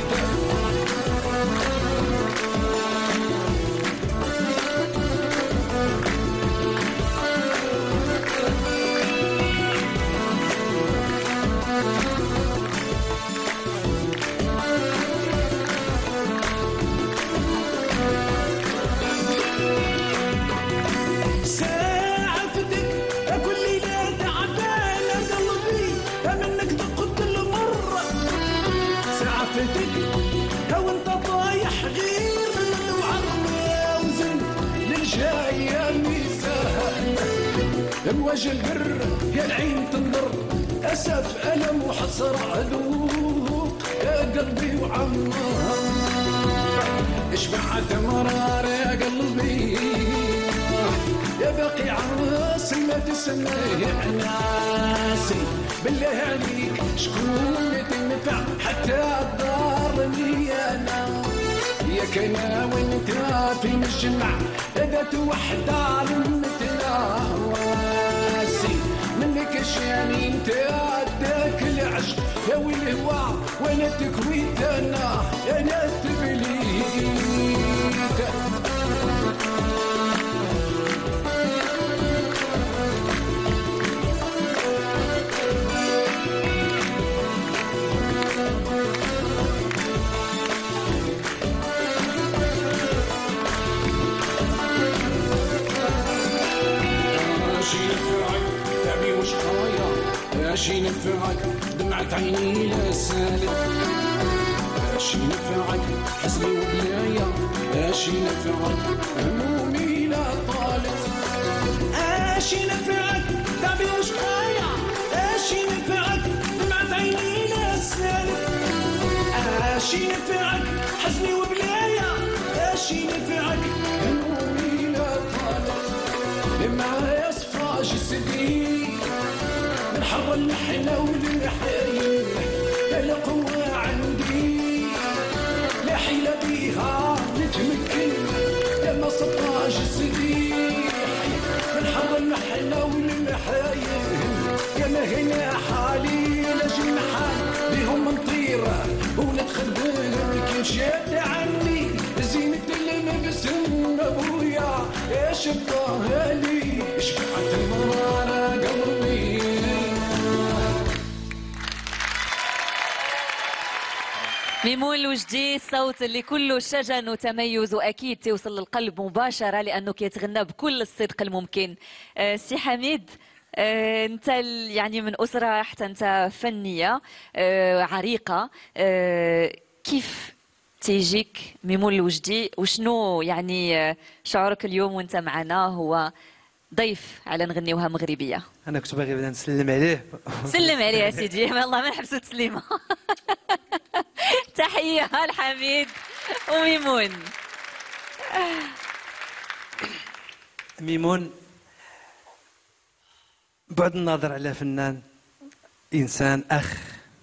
هو انت طايح غير وعرمي وزن للجاية ميزان. الوجه البر يا العين تنظر اسف الم وحسرة ذوق يا قلبي وعمار. اشبعت مرار يا قلبي يا باقي عراس ما تسميه ناسي. بالله عليك شكون تنفع حتى تضرني انا. يا كنا وانت في مجمع اذا توحد علمتنا واسي. منك شاني انت اداك العشق يا والهوى وانا تكويت انا انا تبليت. ماشي نفعك دمعة عيني لا سالت. ماشي نفعك حزني وبلايا. ماشي نفعك همومي لا طالت. ماشي نفعك تعبي وشقايا. ماشي نفعك دمعة عيني لا سالت. ماشي نفعك حزني وبلايا. ماشي نفعك همومي لا طالت. لما يصفى جسدي من حر المحنة والحيل لا قوة عندي لا حيلة بيها نتمكن. يا ما صفى جسدي من حر المحنة والحيل يا ما هنا حالي لا جنحان بيهم نطير وندخل بالكل شاد عني. زينة المبسم ابويا يا شبطة لي شبعت المرارة قلبي. ميمون الوجدي، الصوت اللي كله شجن وتميز واكيد توصل للقلب مباشره لانه كيتغنى بكل الصدق الممكن. أه سي حميد، أه انت يعني من اسره حتى انت فنيه أه عريقه، أه كيف تيجيك ميمون الوجدي وشنو يعني شعورك اليوم وانت معنا هو ضيف على نغنيوها مغربيه؟ انا كنت باغي نبدا نسلم عليه. سلم عليه يا سيدي، والله ما نحبسوا تسليمه. تحيه لحميد وميمون. ميمون بعد النظر على فنان، انسان، اخ،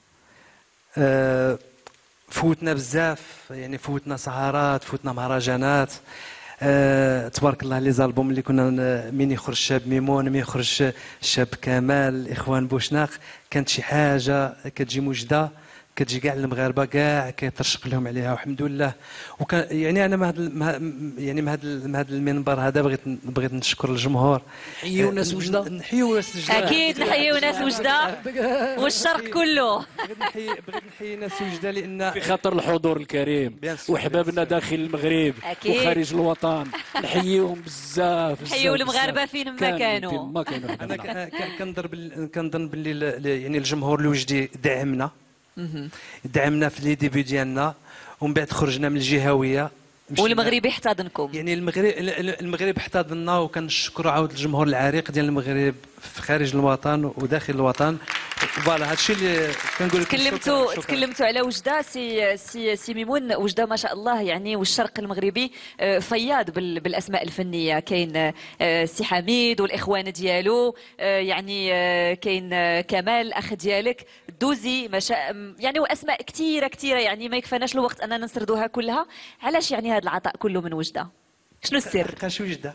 أه فوتنا بزاف، يعني فوتنا سهرات، فوتنا مهرجانات. أه تبارك الله لي زالبوم اللي كنا من يخرج الشاب ميمون، من يخرج الشاب كمال، الاخوان بوشناق، كانت شي حاجه كتجي موجده، كتجي كاع المغاربه كاع كيترشق لهم عليها، والحمد لله. وكان يعني انا ما يعني ما هذا المنبر هذا بغيت بغيت نشكر الجمهور. نحييو ناس وجده، نحييو ناس وجده، اكيد نحييو ناس وجده والشرق كله. بغيت نحيي بغيت نحيي ناس وجده لان في خاطر الحضور الكريم وحبابنا داخل المغرب وخارج الوطن، نحييهم بزاف. نحييو المغاربه فين ما كانوا. ما كانوا. انا كنظن كنظن باللي يعني الجمهور الوجدي دعمنا دعمنا في لي ديبي ديالنا، ومن بعد خرجنا من الجهويه والمغرب احتضنكم. يعني المغرب المغرب احتضننا، وكنشكروا عاود الجمهور العريق ديال المغرب في خارج الوطن وداخل الوطن. فوالا هادشي اللي كنقول لك. تكلمتوا تكلمتوا على وجده سي سي سي ميمون. وجده ما شاء الله يعني، والشرق المغربي فياض بالاسماء الفنيه. كاين سي حميد والاخوان ديالو، يعني كاين كمال الاخ ديالك، دوزي ما شاء يعني، واسماء كثيره كثيره يعني ما يكفاناش الوقت اننا نسردوها كلها. علاش يعني هذا العطاء كله من وجده؟ شنو السر؟ لقاش وجده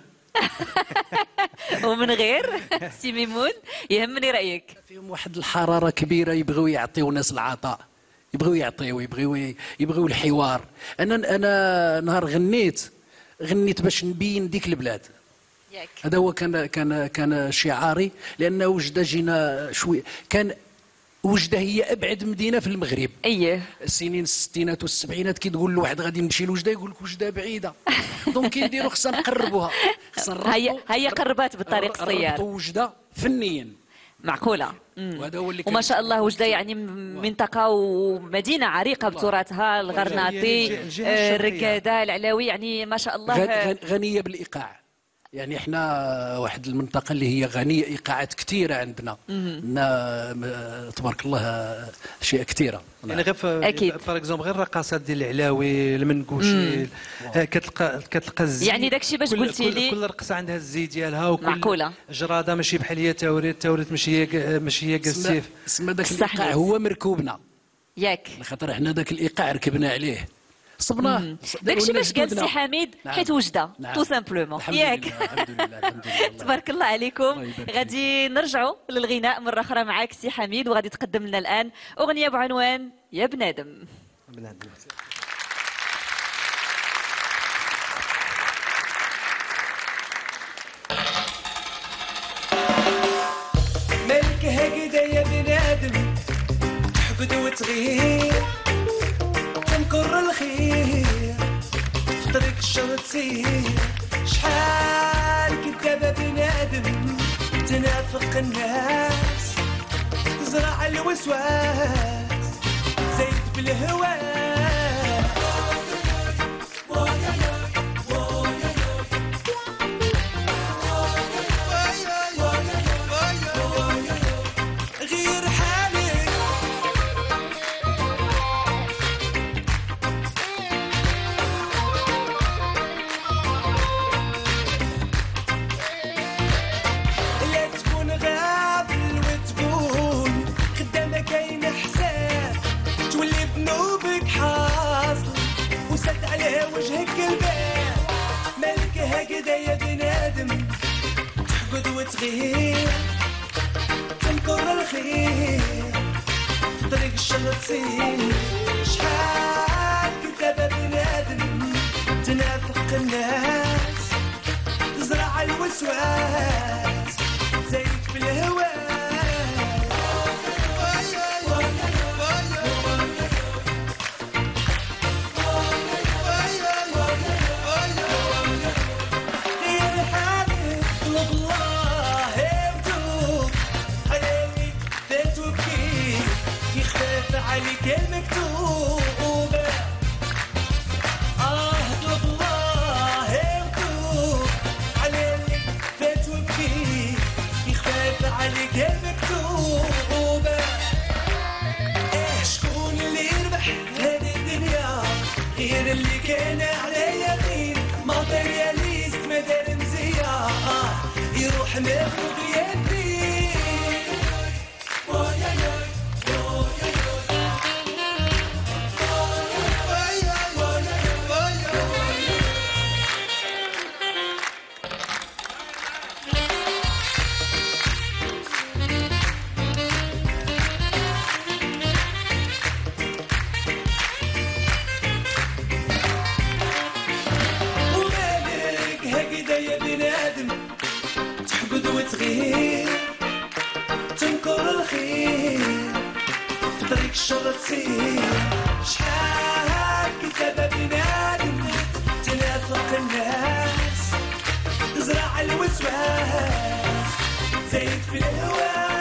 ومن غير سي ميمون يهمني رايك. فيهم واحد الحراره كبيره، يبغيو يعطيو ناس العطاء، يبغيو يعطيو، يبغيو يبغيو الحوار. انا انا نهار غنيت غنيت باش نبين ديك البلاد. هذا هو كان كان كان شعاري، لان وجده جينا شوي، كان وجده هي ابعد مدينه في المغرب. اييه السنين الستينات والسبعينات كي تقول لواحد غادي نمشي لوجده يقول لك وجده بعيده، دونك كيديروا خصنا نقربوها، خصنا هي هي قربات بالطريق الصيار. وجده فنيا معقوله. وهذا هو اللي وما شاء الله وجده يعني منطقه ومدينه عريقه بتراثها، الغرناطي، الركاده، العلاوي، يعني ما شاء الله غنيه بالايقاع. يعني احنا واحد المنطقه اللي هي غنيه ايقاعات كثيره عندنا. عندنا تبارك الله اشياء كثيره. يعني غير اكيد باغ اكزومبل غير الرقصات ديال العلاوي، المنقوشي، كتلقى كتلقى الزي. يعني داكشي باش قلتي لي كل رقصه عندها الزي ديالها، وكل معقوله جراده ماشي بحال هي تاوريت، تاوريت ماشي هي ماشي هي كالسيف. سما داك الايقاع هو مركوبنا، ياك خاطر احنا داك الايقاع ركبنا عليه، صبناه. داكشي باش قال سي حميد حيت وجده تو سامبلومون. ياك الحمد لله الحمد لله. تبارك الله عليكم. غادي نرجعوا للغناء مره اخرى معاك سي حميد، وغادي تقدم لنا الان اغنيه بعنوان يا بنادم. بنادم مالك هكذا يا بنادم، تحقد وتغير، تنكر الخير في طريق الشر تسير. شحال كدابة بنادم تنافق الناس، تزرع الوسواس زيد في الهواء. غير حالك لا تكون غافل وتكون خدامة كاين حساب، تولي بنوبك حاصل وسد على وجهك الباب. مالك هكذا يا بنادم، تحقد وتغير، تنكر الخير في طريق الشر تسير. شحال كذابة بنادم تنافق الناس، تزرع الوسواس زيد في الهواء. واللي كان على يقين ماتيرياليست ما دار مزيان يروح ماخذ يدي وتغير تنكر الخير في طريق الشر تسير شحال كذابة بنادم تنافق الناس تزرع الوسواس زايد في الهواس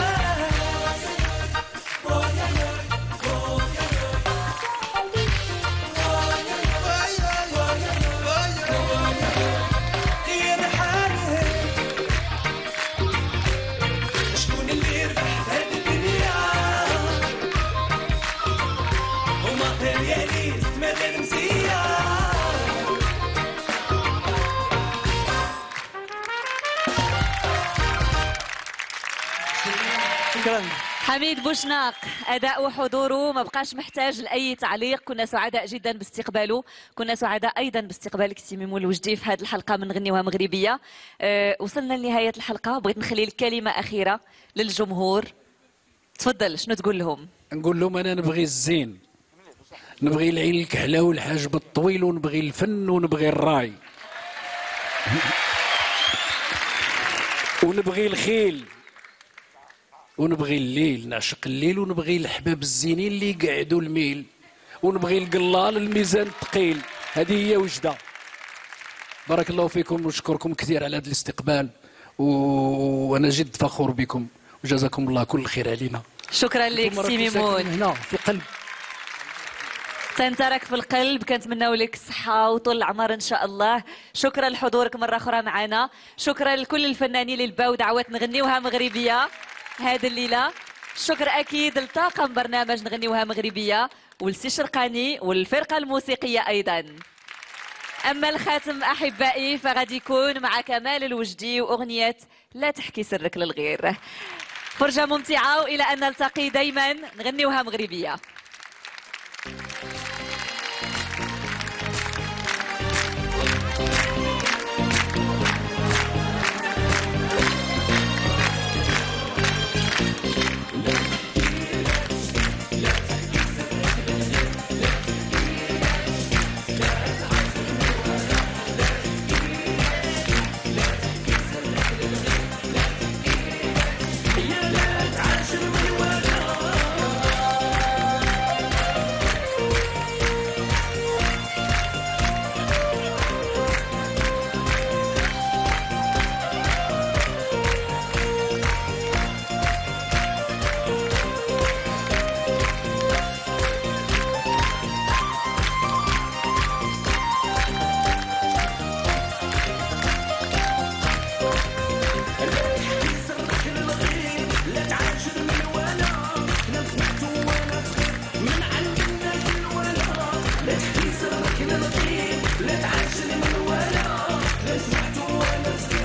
حميد بوشناق أداء وحضوره ما بقاش محتاج لأي تعليق. كنا سعداء جدا باستقباله، كنا سعداء أيضا باستقبالك سي ميمو الوجدي في هذه الحلقة من نغنيوها مغربية. أه وصلنا لنهاية الحلقة، بغيت نخلي لك كلمة أخيرة للجمهور، تفضل شنو تقول لهم؟ نقول لهم أنا نبغي الزين، نبغي العين الكحلة والحاجب الطويل، ونبغي الفن ونبغي الراي ونبغي الخيل ونبغي الليل، نعشق الليل، ونبغي الحباب الزينين اللي يقعدوا الميل، ونبغي القلال الميزان الثقيل. هذه هي وجده. بارك الله فيكم ونشكركم كثير على هذا الاستقبال، وانا جد فخور بكم وجزاكم الله كل خير علينا. شكرا لك سي ميمون. هنا في القلب تنترك في القلب، كنتمناو لك الصحة وطول العمر إن شاء الله. شكرا لحضورك مرة أخرى معنا، شكرا لكل الفنانين اللي لباو دعوات نغنيوها مغربية هذه الليلة. شكر أكيد لطاقم برنامج نغنيوها مغربية والسي شرقاني والفرقة الموسيقية أيضا. أما الخاتم أحبائي فغادي يكون مع كمال الوجدي وأغنية لا تحكي سرك للغير. فرجة ممتعة وإلى أن نلتقي دايما نغنيوها مغربية. لا تعاشر من ولا لا سمعت وانا صغير